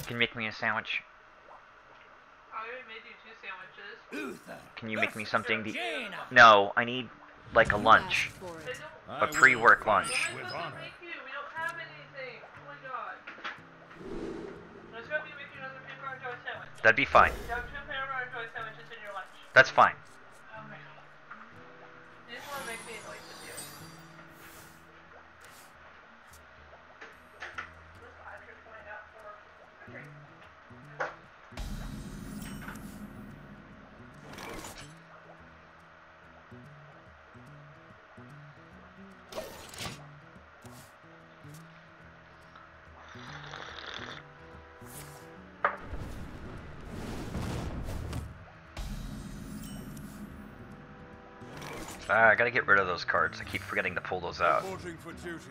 Can you make me a sandwich? I already made you two sandwiches. Uther. Can you make me something to... Jaina. No, I need, like, a You lunch. asked for I it. don't. I A pre-work will fight lunch. with What am I supposed to honor. make you? We don't have anything. Oh my god. Let's go make you another paper on joy sandwich. That'd be fine. You have two paper on joy sandwiches in your lunch. That's fine. Okay. You just want to make me like the deal. This I could find out for a drink. Ah, I gotta get rid of those cards. I keep forgetting to pull those out. Reporting for duty.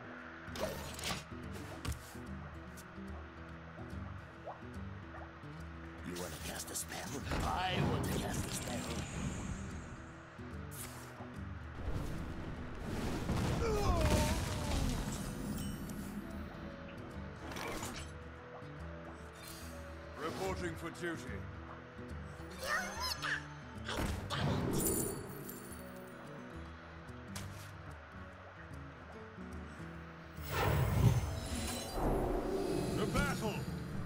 You want to cast a spell? I want to cast a spell. Reporting for duty. The battle.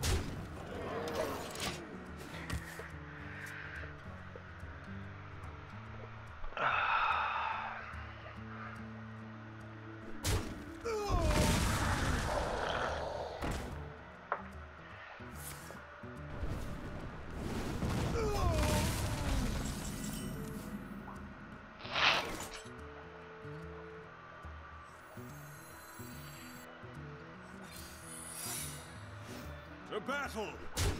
The battle.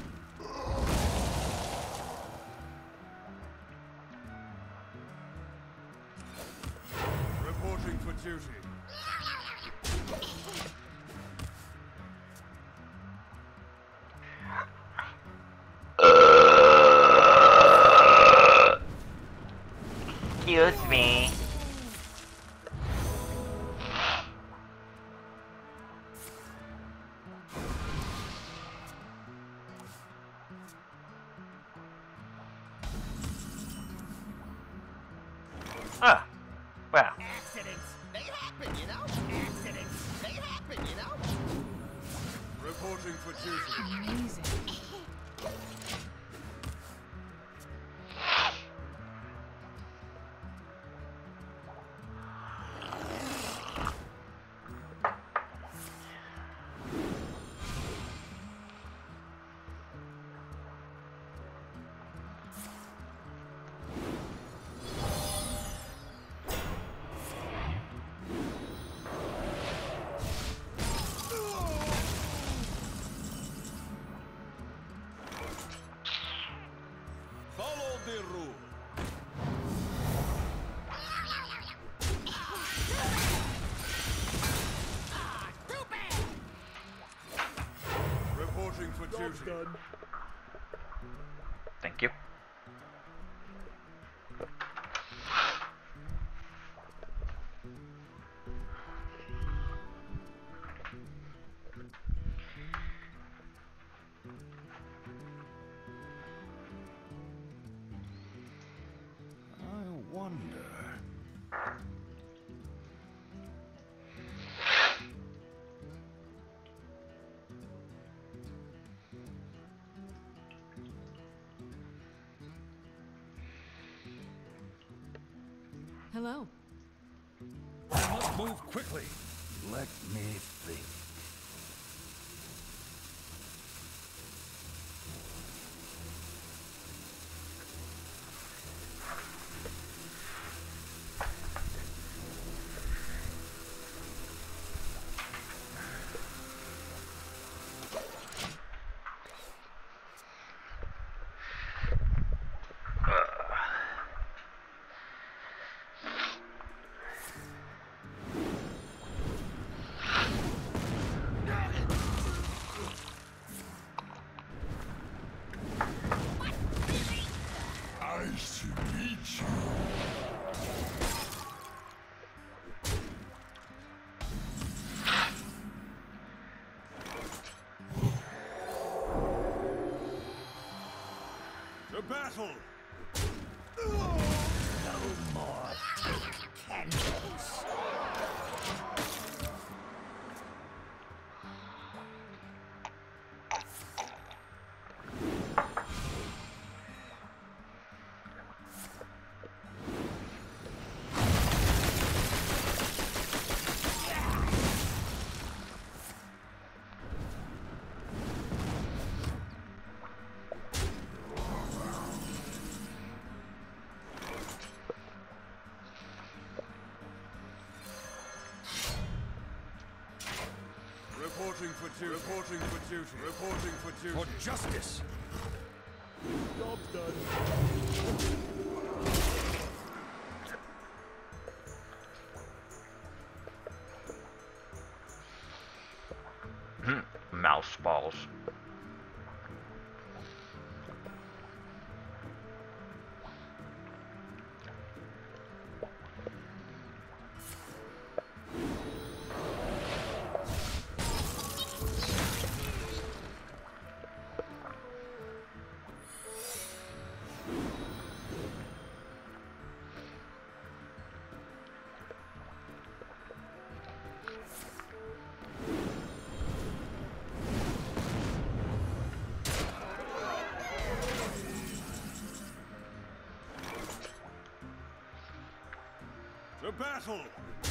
Reporting for duty. Excuse me. Ah, wow. Accidents. They happen, you know? Accidents. They happen, you know? Reporting for duty. Amazing. Follow the rule. Reporting for duty. Thank you. I wonder. Hello. I must move quickly. Let me think. Reporting for duty. Reporting for duty. Reporting for duty. For justice. Job done. Mouse balls. To battle!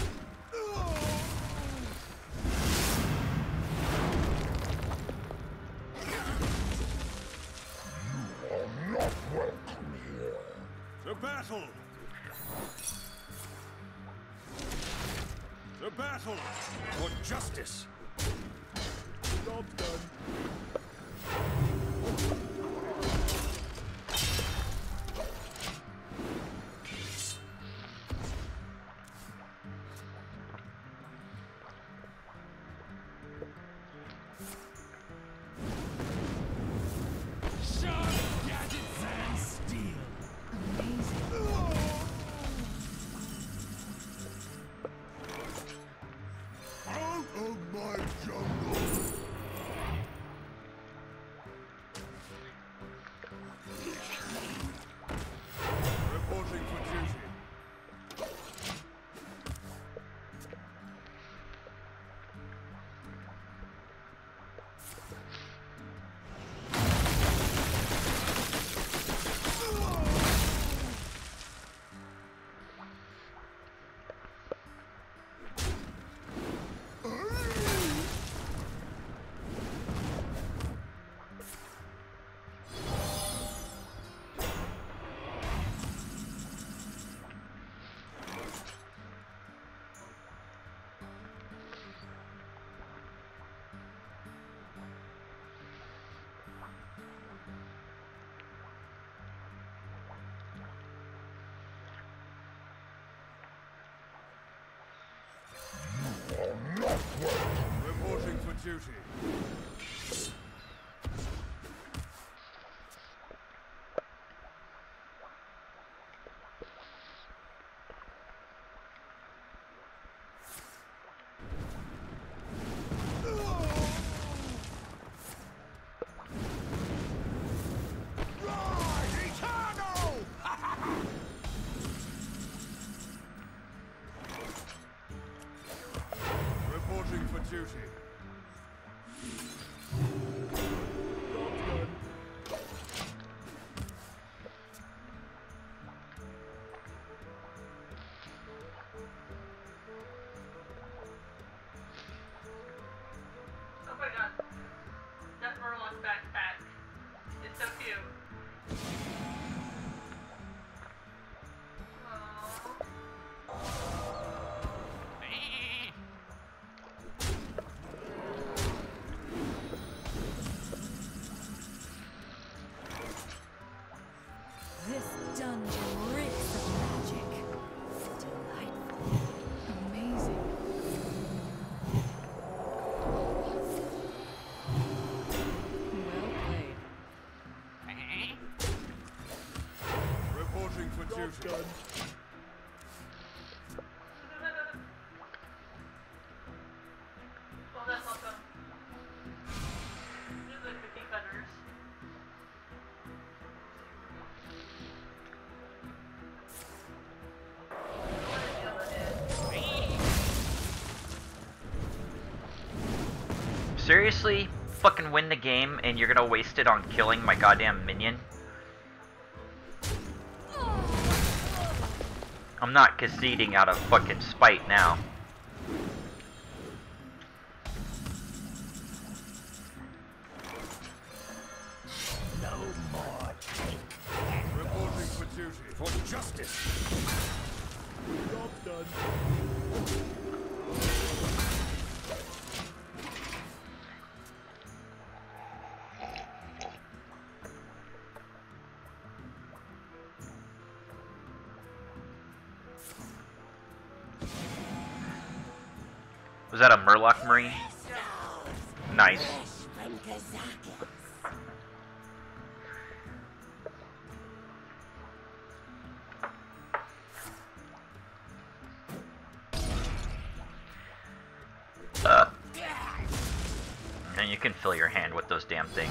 To battle! To battle! For justice. Job done. Reporting for duty. Reporting for duty. Oh my god. That Murloc backpack is so cute. This dungeon reeks of magic. Delightful. Amazing. Well played. Reporting for Job duty. done. Well, that's awesome. These are the cookie cutters. What a deal it is. Seriously? Fucking win the game and you're gonna waste it on killing my goddamn minion? I'm not conceding out of fucking spite now. Reporting for duty. For justice. Job done. Was that a Murloc Marine? Nice. Uh. And you can fill your hand with those damn things.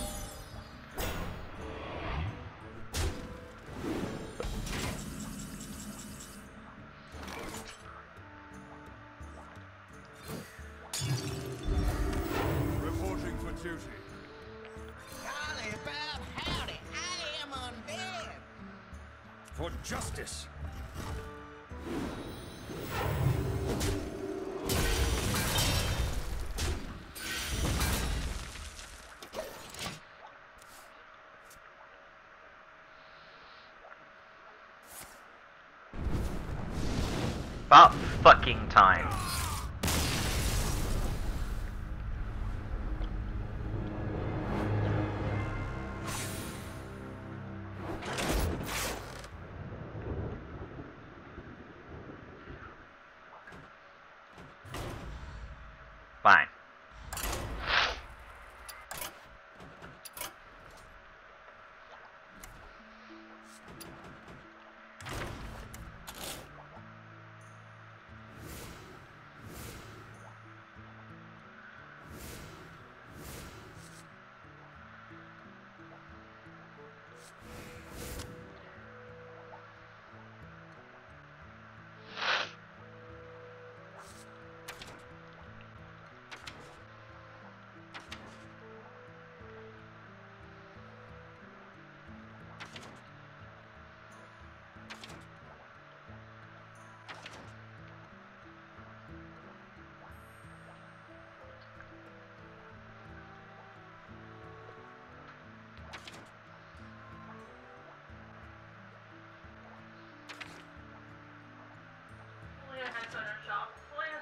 Reporting for duty. Golly, Bob, howdy. I am undead. For justice. About fucking time. Fine. Leah has done her shop. Leah.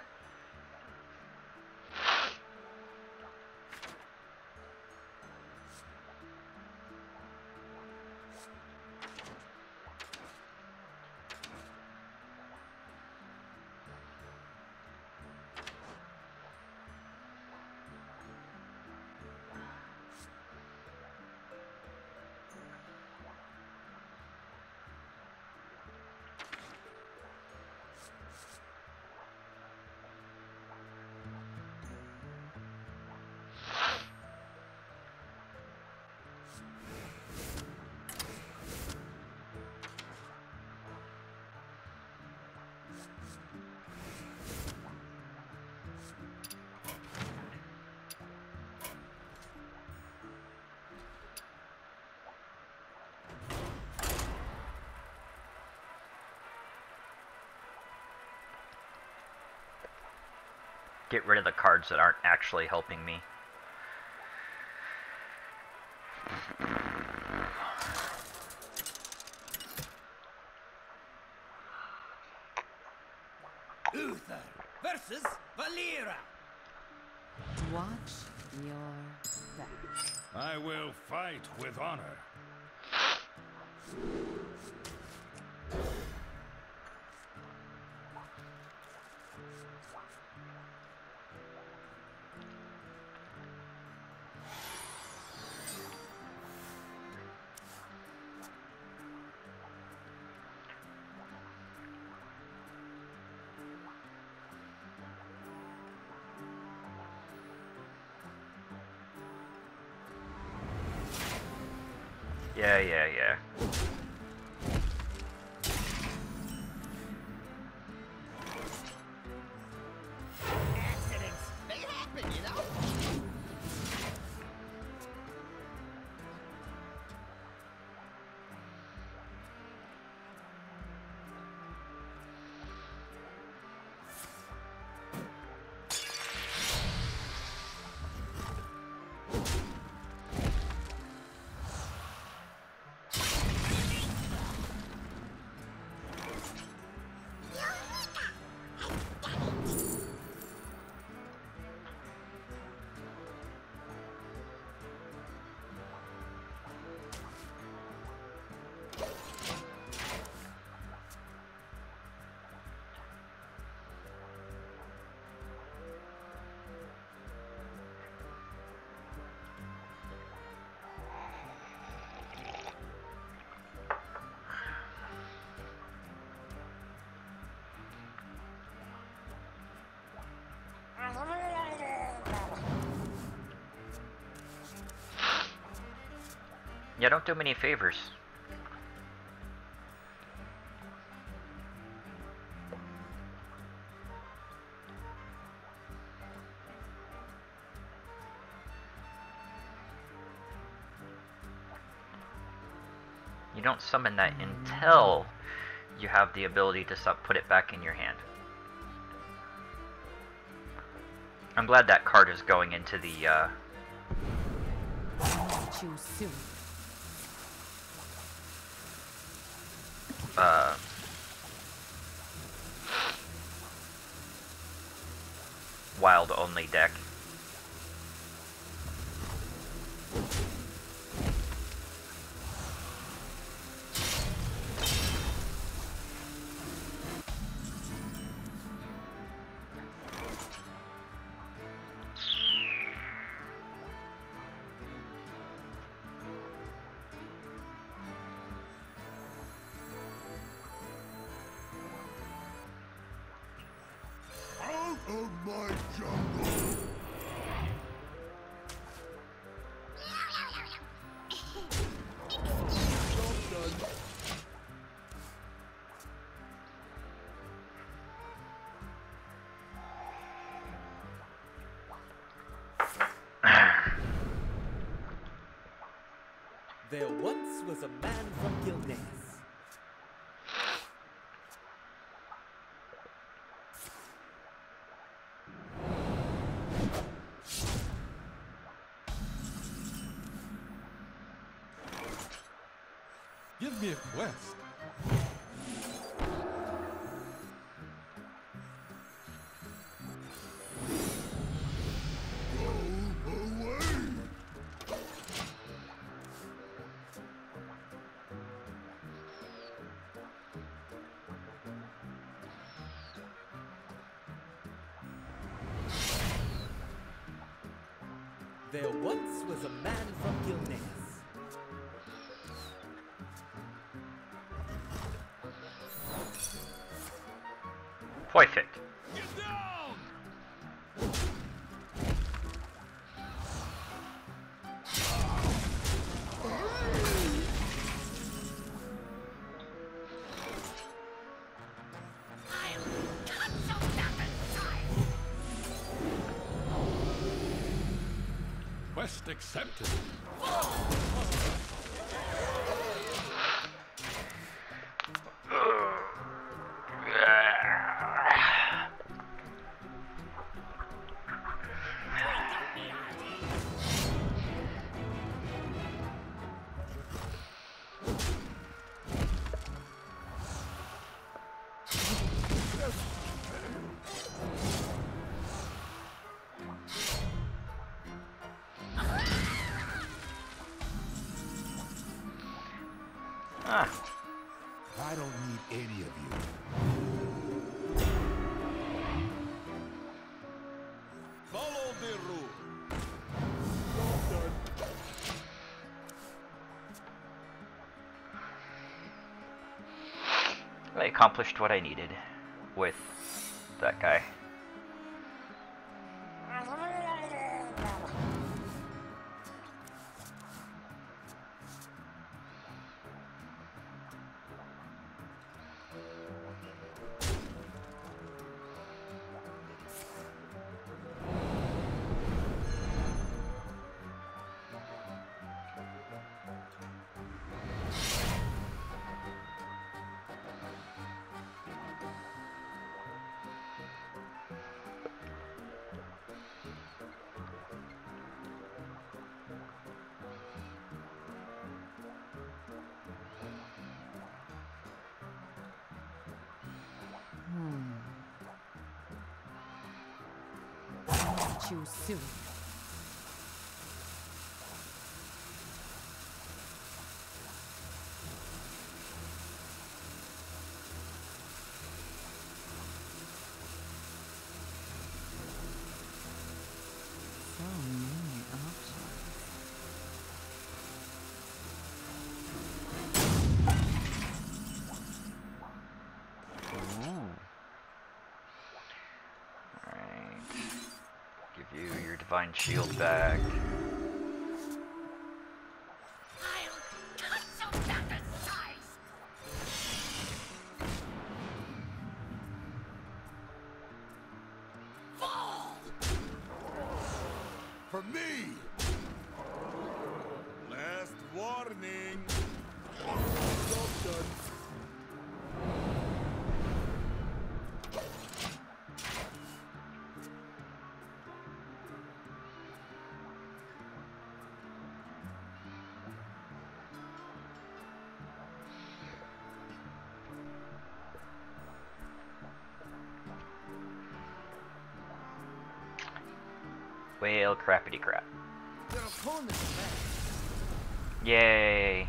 Get rid of the cards that aren't actually helping me. Uther versus Valera. Watch your back. I will fight with honor. Yeah, yeah, yeah. Accidents, they happen, you know? Yeah, don't do me any favors. You don't summon that until you have the ability to sub put it back in your hand. I'm glad that card is going into the uh Choose soon. uh wild only deck. Out of my jungle! Job done. There once was a man from Gilneas. Give me a quest. Go away! There once was a man from Gilneas. Perfect. Get down! Quest accepted. Ah. I don't need any of you. Follow the rule. Job done. I accomplished what I needed with that guy. Choose soon. So many options. Ooh. Alright. Give you your divine shield back. For me! Last warning! Job done. Whale crappity crap. Then I'm pulling this back. Yay.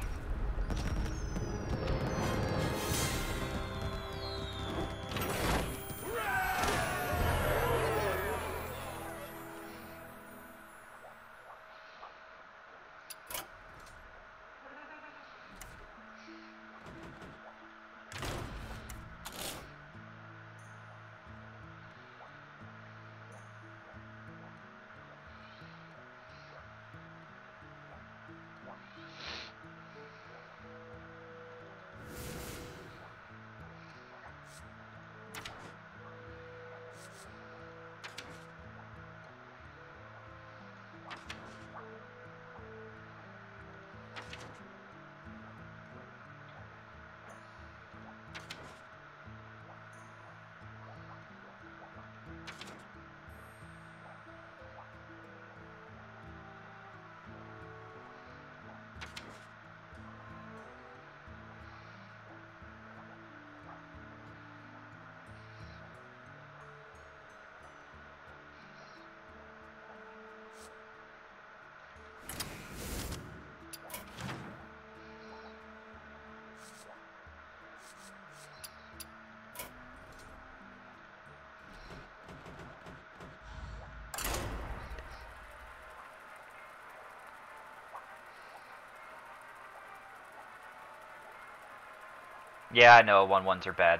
Yeah, I know one ones are bad.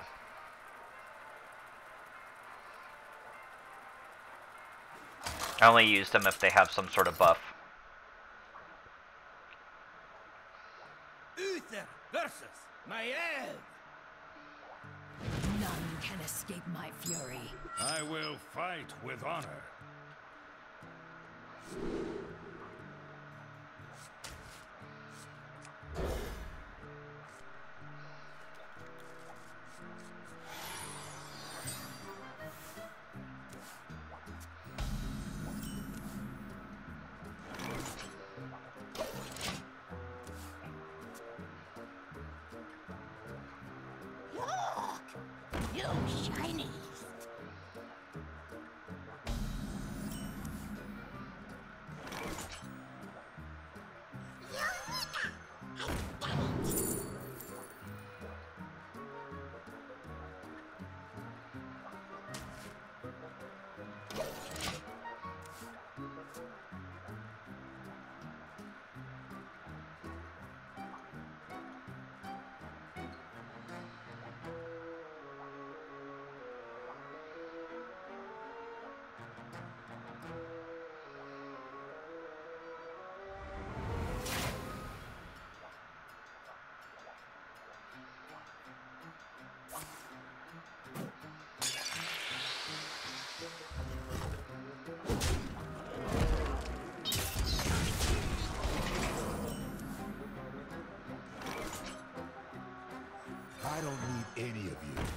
I only use them if they have some sort of buff. Uther versus Maiev! None can escape my fury. I will fight with honor. You shinies! I don't need any of you.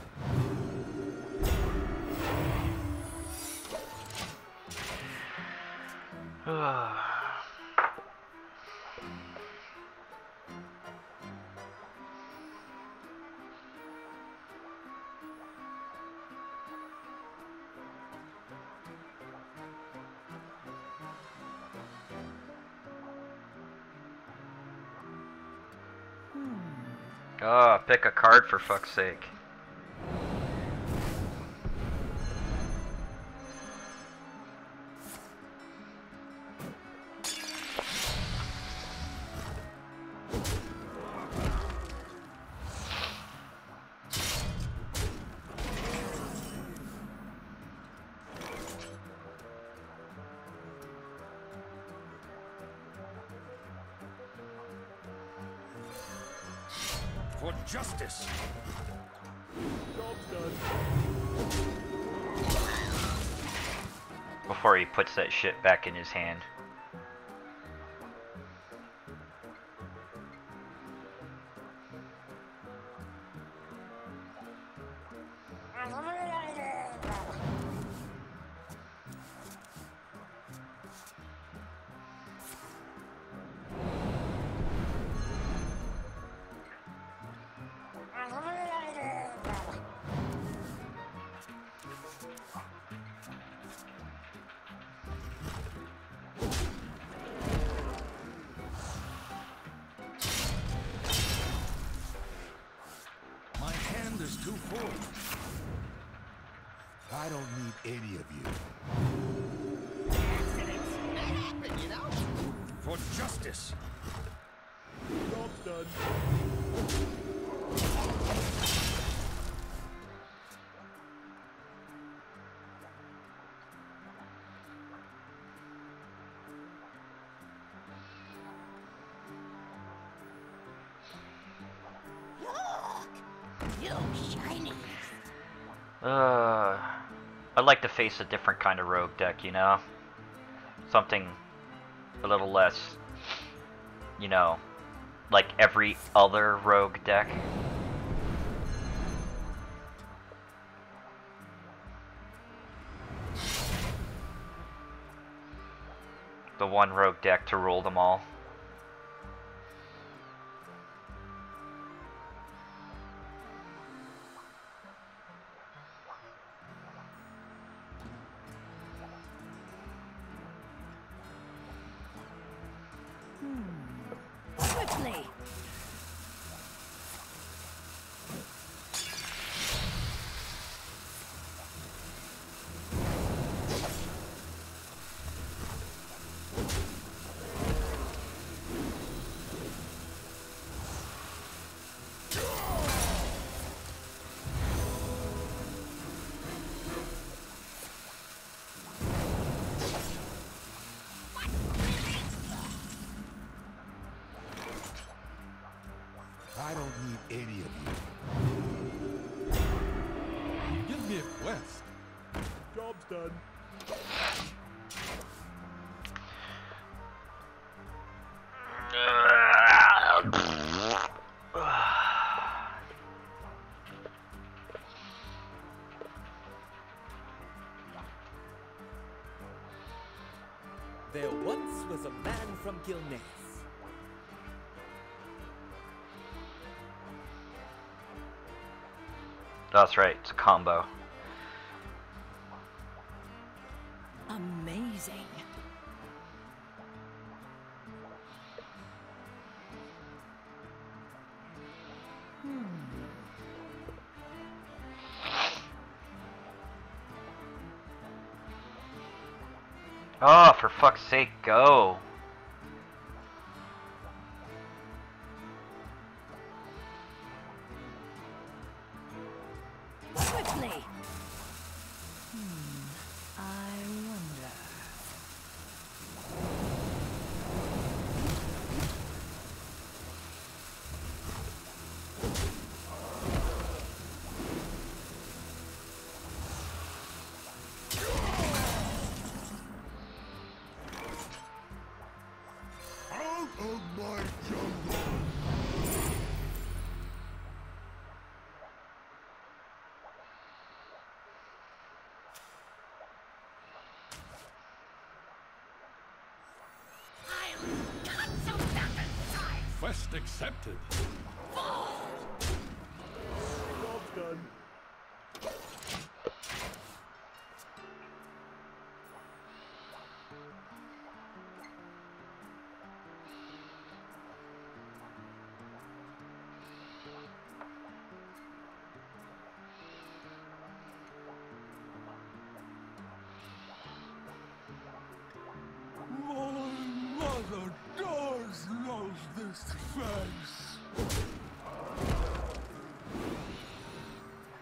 Ah, pick a card for fuck's sake. For justice! Job's done. before he puts that shit back in his hand. Too full. I don't need any of you. Accidents, they happen, you know? For justice. Job's done. Uh, I'd like to face a different kind of rogue deck, you know? Something a little less, you know, like every other rogue deck. The one rogue deck to rule them all. Quickly! I don't need any of you. Give me a quest. Job's done. There once was a man from Gilneas. That's right, it's a combo. Amazing. Hmm. Oh, for fuck's sake, go. Quickly! Hmm. I wonder. Out of my jungle! Quest accepted. Job's done. My mother does love this face.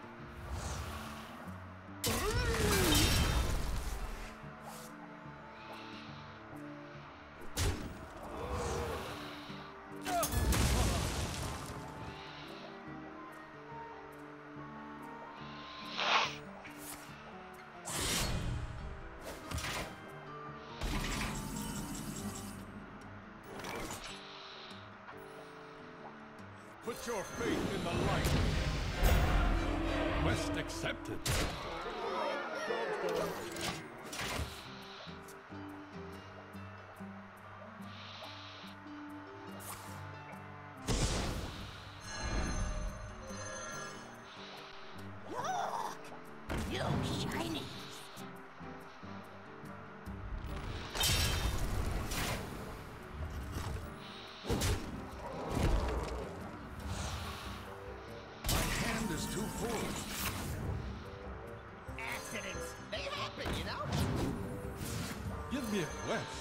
Put your faith in the light. Quest accepted. Look! You shiny! My hand is too full. Accidents, they happen, you know? Give me a quest.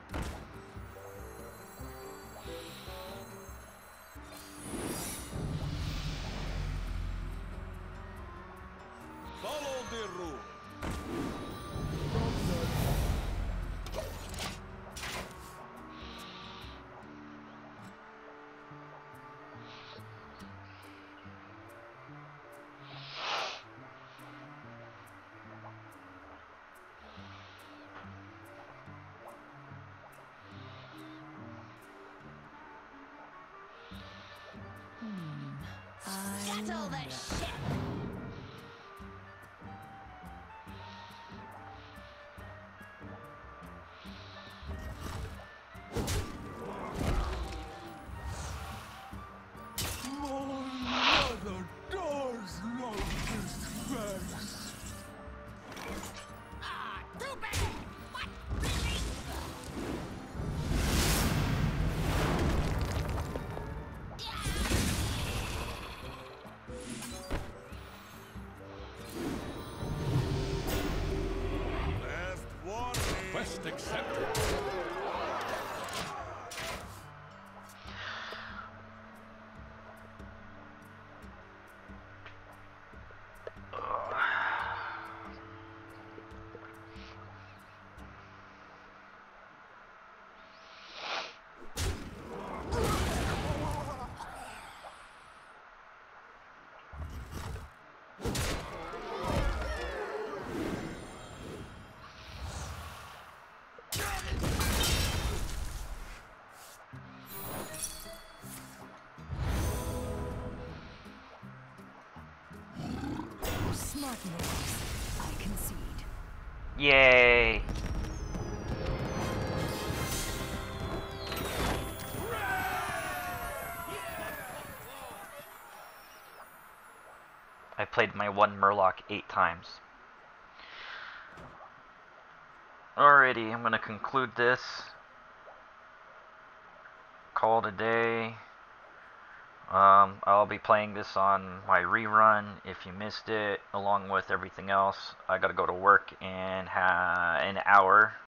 Follow the rule. Settle the ship! My mother does love this face. Ah, too bad! What? Really? Last warning. Quest accepted. Smart moves. I concede. Yay! I played my one Murloc eight times. Alrighty, I'm gonna conclude this. Call it a day. Um, I'll be playing this on my rerun if you missed it, along with everything else. I gotta go to work in ha an hour,